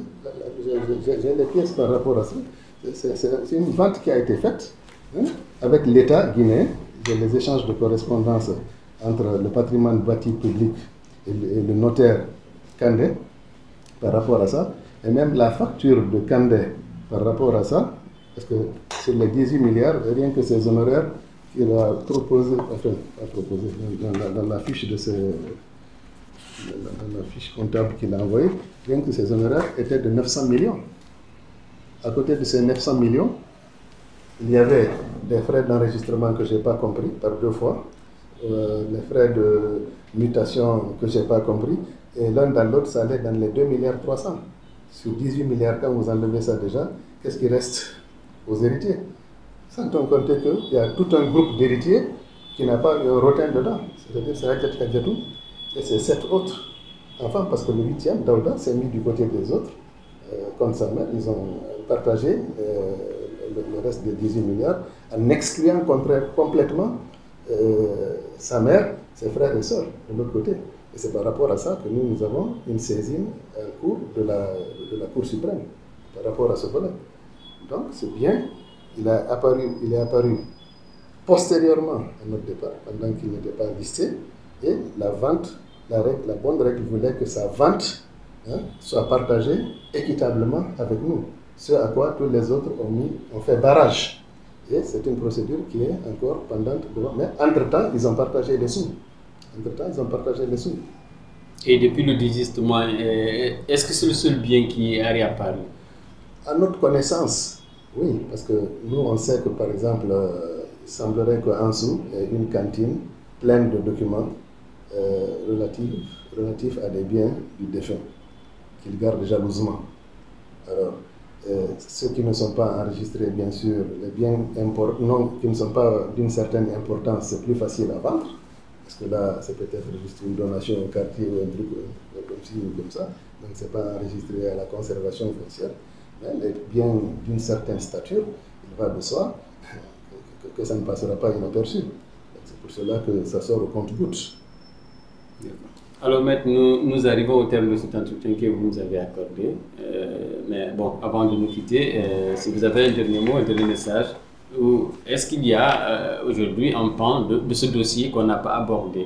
J'ai des pièces par rapport à ça. C'est une vente qui a été faite hein, avec l'État guinéen. J'ai les échanges de correspondance entre le patrimoine bâti public et le, et le notaire Kandé par rapport à ça. Et même la facture de Kandé par rapport à ça, parce que sur les dix-huit milliards, rien que ces honoraires qu'il a proposé, enfin, a proposé dans, dans, dans la fiche de ses, dans la fiche comptable qu'il a envoyée, rien que ces honoraires étaient de neuf cents millions. À côté de ces neuf cents millions, il y avait des frais d'enregistrement que je n'ai pas compris par deux fois, euh, les frais de mutation que je n'ai pas compris, et l'un dans l'autre, ça allait dans les deux milliards trois cents. Sur dix-huit milliards, quand vous enlevez ça déjà, qu'est-ce qui reste aux héritiers? Sans compter qu'il y a tout un groupe d'héritiers qui n'a pas un rotin dedans. C'est-à-dire c'est Hadjat Kadjatou et c'est sept autres enfants, parce que le huitième, Daouda, s'est mis du côté des autres, euh, contre sa mère. Ils ont partagé euh, le, le reste des dix-huit milliards en excluant complètement euh, sa mère, ses frères et sœurs de l'autre côté. Et c'est par rapport à ça que nous, nous avons une saisine en cours de la, de la Cour suprême, par rapport à ce volet. Donc c'est bien. Il, a apparu, il est apparu postérieurement à notre départ, pendant qu'il n'était pas listé, et la vente, la, règle, la bonne règle voulait que sa vente hein, soit partagée équitablement avec nous, ce à quoi tous les autres ont, mis, ont fait barrage. Et c'est une procédure qui est encore pendante devant. Mais entre-temps, ils ont partagé les sous. Entre-temps, ils ont partagé les sous. Et depuis le désistement, est-ce que c'est le seul bien qui est réapparu? À notre connaissance, oui, parce que nous, on sait que, par exemple, euh, il semblerait qu'Ansou ait une cantine pleine de documents euh, relatifs, relatifs à des biens du défunt, qu'il garde jalousement. Alors, euh, ceux qui ne sont pas enregistrés, bien sûr, les biens non, qui ne sont pas d'une certaine importance, c'est plus facile à vendre, parce que là, c'est peut-être juste une donation au quartier ou un truc comme ci ou comme ça, donc ce n'est pas enregistré à la conservation foncière. Mais les biens d'une certaine stature, il va de soi que, que, que ça ne passera pas inaperçu. C'est pour cela que ça sort au compte-gouttes. Alors maintenant, nous, nous arrivons au terme de cet entretien que vous nous avez accordé. Euh, mais bon, avant de nous quitter, euh, si vous avez un dernier mot, un dernier message, est-ce qu'il y a euh, aujourd'hui un pan de, de ce dossier qu'on n'a pas abordé?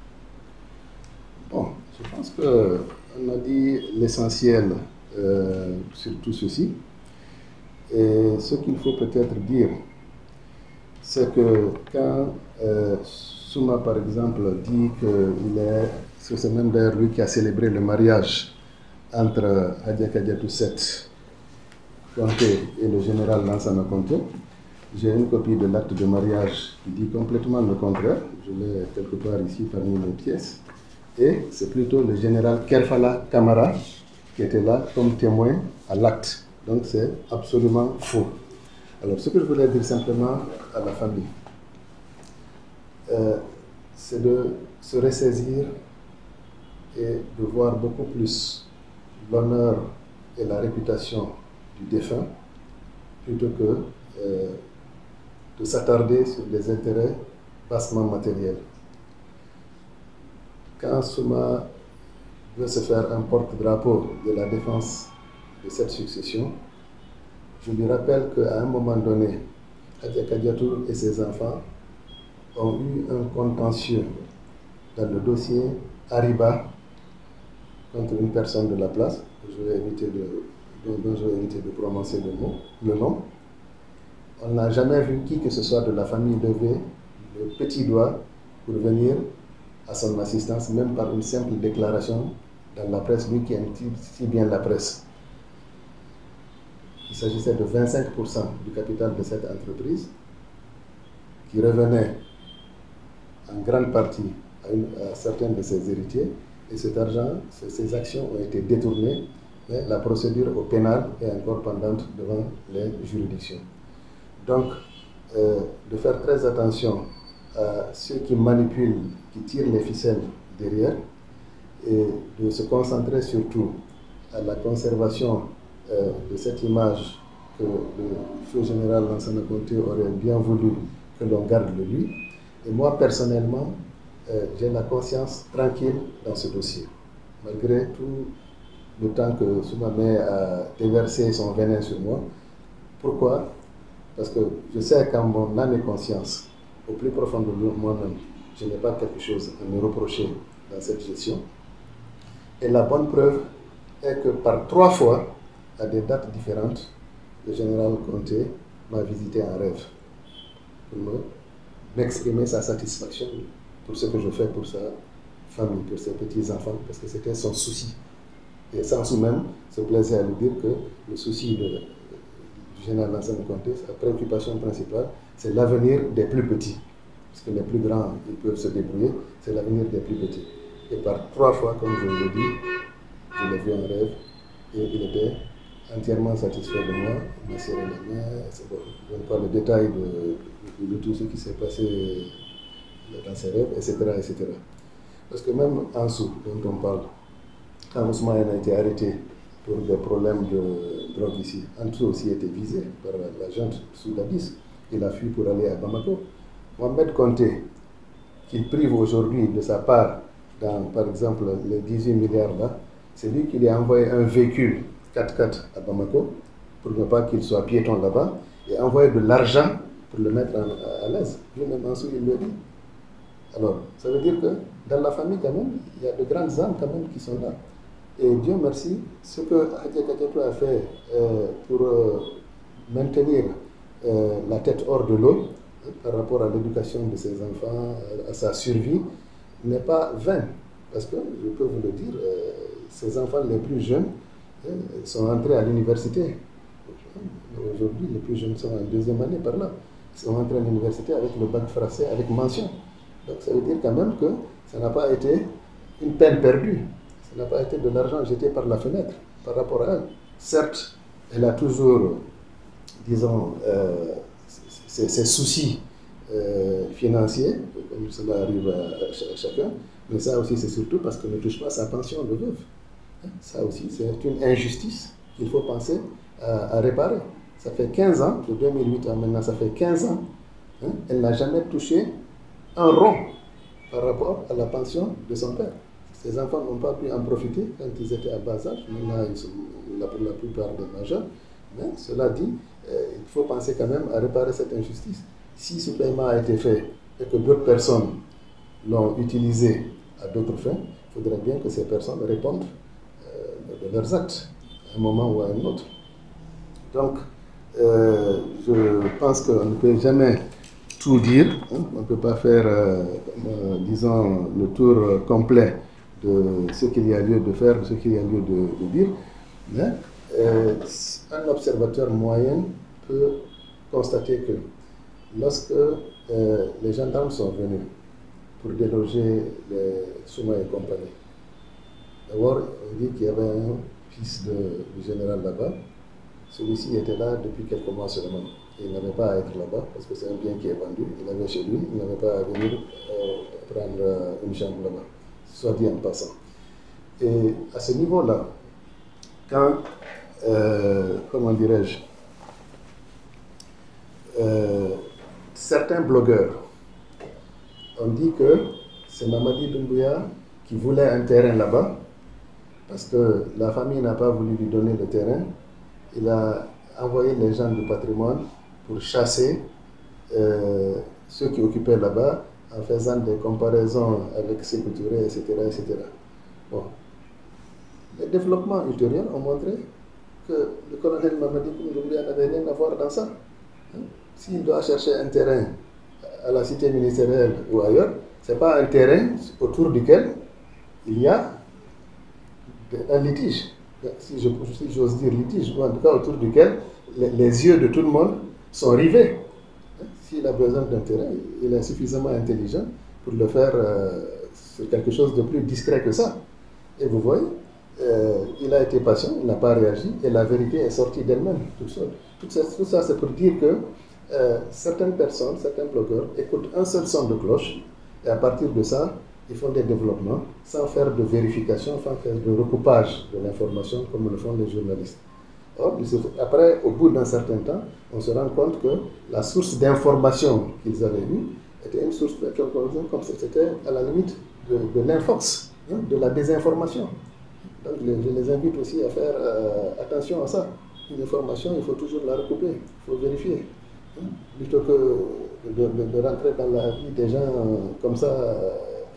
Bon, je pense qu'on a dit l'essentiel. Euh, sur tout ceci. Et ce qu'il faut peut-être dire, c'est que quand euh, Souma, par exemple, dit qu'il est, c'est même d'ailleurs lui qui a célébré le mariage entre Hadja Kadiatou sept Konté et le général Lansana Konté, j'ai une copie de l'acte de mariage qui dit complètement le contraire. Je l'ai quelque part ici parmi les pièces. Et c'est plutôt le général Kerfala Kamara qui était là comme témoin à l'acte. Donc c'est absolument faux. Alors ce que je voulais dire simplement à la famille, euh, c'est de se ressaisir et de voir beaucoup plus l'honneur et la réputation du défunt plutôt que euh, de s'attarder sur des intérêts bassement matériels. Quand Souma veut se faire un porte-drapeau de la défense de cette succession, je lui rappelle qu'à un moment donné, Hadja Kadiatou et ses enfants ont eu un contentieux dans le dossier Ariba contre une personne de la place, je vais éviter de, dont, dont je vais éviter de prononcer le, mot, le nom. On n'a jamais vu qui que ce soit de la famille lever le petit doigt pour venir à son assistance, même par une simple déclaration dans la presse, lui qui aime si bien la presse. Il s'agissait de vingt-cinq pour cent du capital de cette entreprise qui revenait en grande partie à, une, à certains de ses héritiers, et cet argent, ces actions ont été détournées, mais la procédure au pénal est encore pendante devant les juridictions. Donc, euh, de faire très attention à ceux qui manipulent, qui tirent les ficelles derrière, et de se concentrer surtout à la conservation euh, de cette image que le feu général Lansana Konté aurait bien voulu que l'on garde de lui. Et moi, personnellement, euh, j'ai la conscience tranquille dans ce dossier, malgré tout le temps que Souma met à déverser son venin sur moi. Pourquoi? Parce que je sais qu'en mon âme et conscience, au plus profond de moi-même, je n'ai pas quelque chose à me reprocher dans cette gestion. Et la bonne preuve est que par trois fois, à des dates différentes, le général Konté m'a visité en rêve pour m'exprimer sa satisfaction pour ce que je fais pour sa famille, pour ses petits-enfants, parce que c'était son souci. Et sans même se plaisir à lui dire que le souci de, du général Lansana Konté, sa préoccupation principale, c'est l'avenir des plus petits. Parce que les plus grands, ils peuvent se débrouiller, c'est l'avenir des plus petits. Et par trois fois, comme je l'ai dit, je l'ai vu en rêve, et il était entièrement satisfait de moi, il m'a serré la main, c'est bon, je ne donne pas le détail de, de, de tout ce qui s'est passé dans ses rêves, et cetera, et cetera. Parce que même Ansou, dont on parle, quand Ousmane a été arrêté pour des problèmes de drogue ici, Ansou aussi était visé par la junte soudabis. Il a fui pour aller à Bamako. Mohamed Konté, qu'il prive aujourd'hui de sa part dans, par exemple, les dix-huit milliards là, c'est lui qui lui a envoyé un véhicule quatre-quatre à Bamako pour ne pas qu'il soit piéton là-bas et envoyé de l'argent pour le mettre en, à l'aise. Lui-même, Ansou, il le dit. Alors, ça veut dire que dans la famille, quand même, il y a de grandes âmes quand même qui sont là. Et Dieu merci, ce que Hadja Kadiatou a fait euh, pour euh, maintenir euh, la tête hors de l'eau, hein, par rapport à l'éducation de ses enfants, à, à sa survie, n'est pas vain. Parce que, je peux vous le dire, euh, ses enfants les plus jeunes hein, sont entrés à l'université. Aujourd'hui, les plus jeunes sont en deuxième année par là. Ils sont entrés à l'université avec le bac français, avec mention. Donc ça veut dire quand même que ça n'a pas été une peine perdue. Ça n'a pas été de l'argent jeté par la fenêtre par rapport à elle. Certes, elle a toujours, disons, euh, ses, ses soucis euh, financiers, comme cela arrive à, à chacun, mais ça aussi c'est surtout parce qu'elle ne touche pas sa pension de veuve. Ça aussi c'est une injustice qu'il faut penser à, à réparer. Ça fait quinze ans, de deux mille huit à maintenant, ça fait quinze ans, hein, elle n'a jamais touché un rond par rapport à la pension de son père. Ses enfants n'ont pas pu en profiter quand ils étaient à bas âge. Maintenant, ils sont là pour la plupart des majeurs. Mais cela dit, euh, il faut penser quand même à réparer cette injustice. Si ce paiement a été fait et que d'autres personnes l'ont utilisé à d'autres fins, il faudrait bien que ces personnes répondent euh, de leurs actes à un moment ou à un autre. Donc, Euh, je pense qu'on ne peut jamais tout dire, hein. On ne peut pas faire, euh, euh, disons, le tour complet de ce qu'il y a lieu de faire, de ce qu'il y a lieu de, de dire. Mais euh, un observateur moyen peut constater que lorsque euh, les gendarmes sont venus pour déloger les Souma et compagnie, d'abord on dit qu'il y avait un fils de, du général là-bas. Celui-ci était là depuis quelques mois seulement. Il n'avait pas à être là-bas parce que c'est un bien qui est vendu. Il avait chez lui, il n'avait pas à venir euh, prendre euh, une chambre là-bas, soit dit en passant. Et à ce niveau-là, quand, euh, comment dirais-je, euh, certains blogueurs ont dit que c'est Mamadi Doumbouya qui voulait un terrain là-bas parce que la famille n'a pas voulu lui donner le terrain. Il a envoyé les gens du patrimoine pour chasser euh, ceux qui occupaient là-bas en faisant des comparaisons avec Sékou Touré, et cetera, et cetera. Bon. Les développements ultérieurs ont montré que le colonel Mamadi Doumbouya n'avait rien à voir dans ça. Hein? S'il doit chercher un terrain à la cité ministérielle ou ailleurs, ce n'est pas un terrain autour duquel il y a un litige. Si j'ose si dire litige, ou en tout cas autour duquel les, les yeux de tout le monde sont rivés. S'il a besoin d'un terrain, il est suffisamment intelligent pour le faire euh, sur quelque chose de plus discret que ça. Et vous voyez, euh, il a été patient, il n'a pas réagi, et la vérité est sortie d'elle-même, toute seule. Tout ça, tout ça c'est pour dire que euh, certaines personnes, certains blogueurs écoutent un seul son de cloche, et à partir de ça, ils font des développements sans faire de vérification, sans faire de recoupage de l'information comme le font les journalistes. Or, après, au bout d'un certain temps, on se rend compte que la source d'information qu'ils avaient eue était une source d'information comme si c'était à la limite de, de l'infox, hein, de la désinformation. Donc, je les invite aussi à faire euh, attention à ça. Une information, il faut toujours la recouper, il faut vérifier. Hein, plutôt que de, de, de rentrer dans la vie des gens euh, comme ça, euh,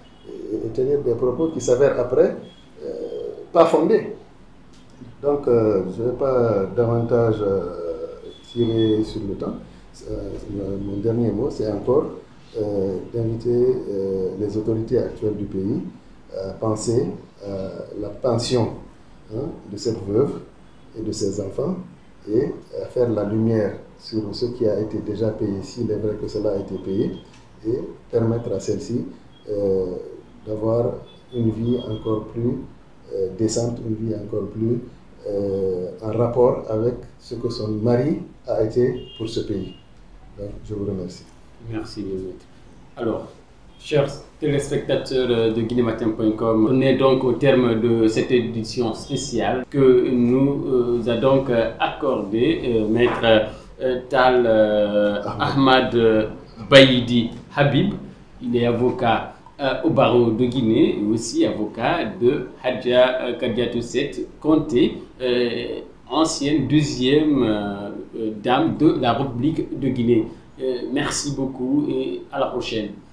et tenir des propos qui s'avèrent après euh, pas fondés. Donc, euh, je ne vais pas davantage euh, tirer sur le temps. Euh, mon dernier mot, c'est encore euh, d'inviter euh, les autorités actuelles du pays à penser à la pension hein, de cette veuve et de ses enfants et à faire la lumière sur ce qui a été déjà payé, s'il est vrai que cela a été payé, et permettre à celle-ci euh, d'avoir une vie encore plus euh, décente, une vie encore plus euh, en rapport avec ce que son mari a été pour ce pays. Donc, je vous remercie. Merci, maître. Alors, chers téléspectateurs de guinématin point com, on est donc au terme de cette édition spéciale que nous euh, a donc accordé euh, maître euh, Tal euh, Ahmad Baïdi Habib. Il est avocat Euh, au barreau de Guinée et aussi avocat de Hadja euh, Kadiatou Sète Conté, euh, ancienne deuxième euh, euh, dame de la République de Guinée. Euh, merci beaucoup et à la prochaine.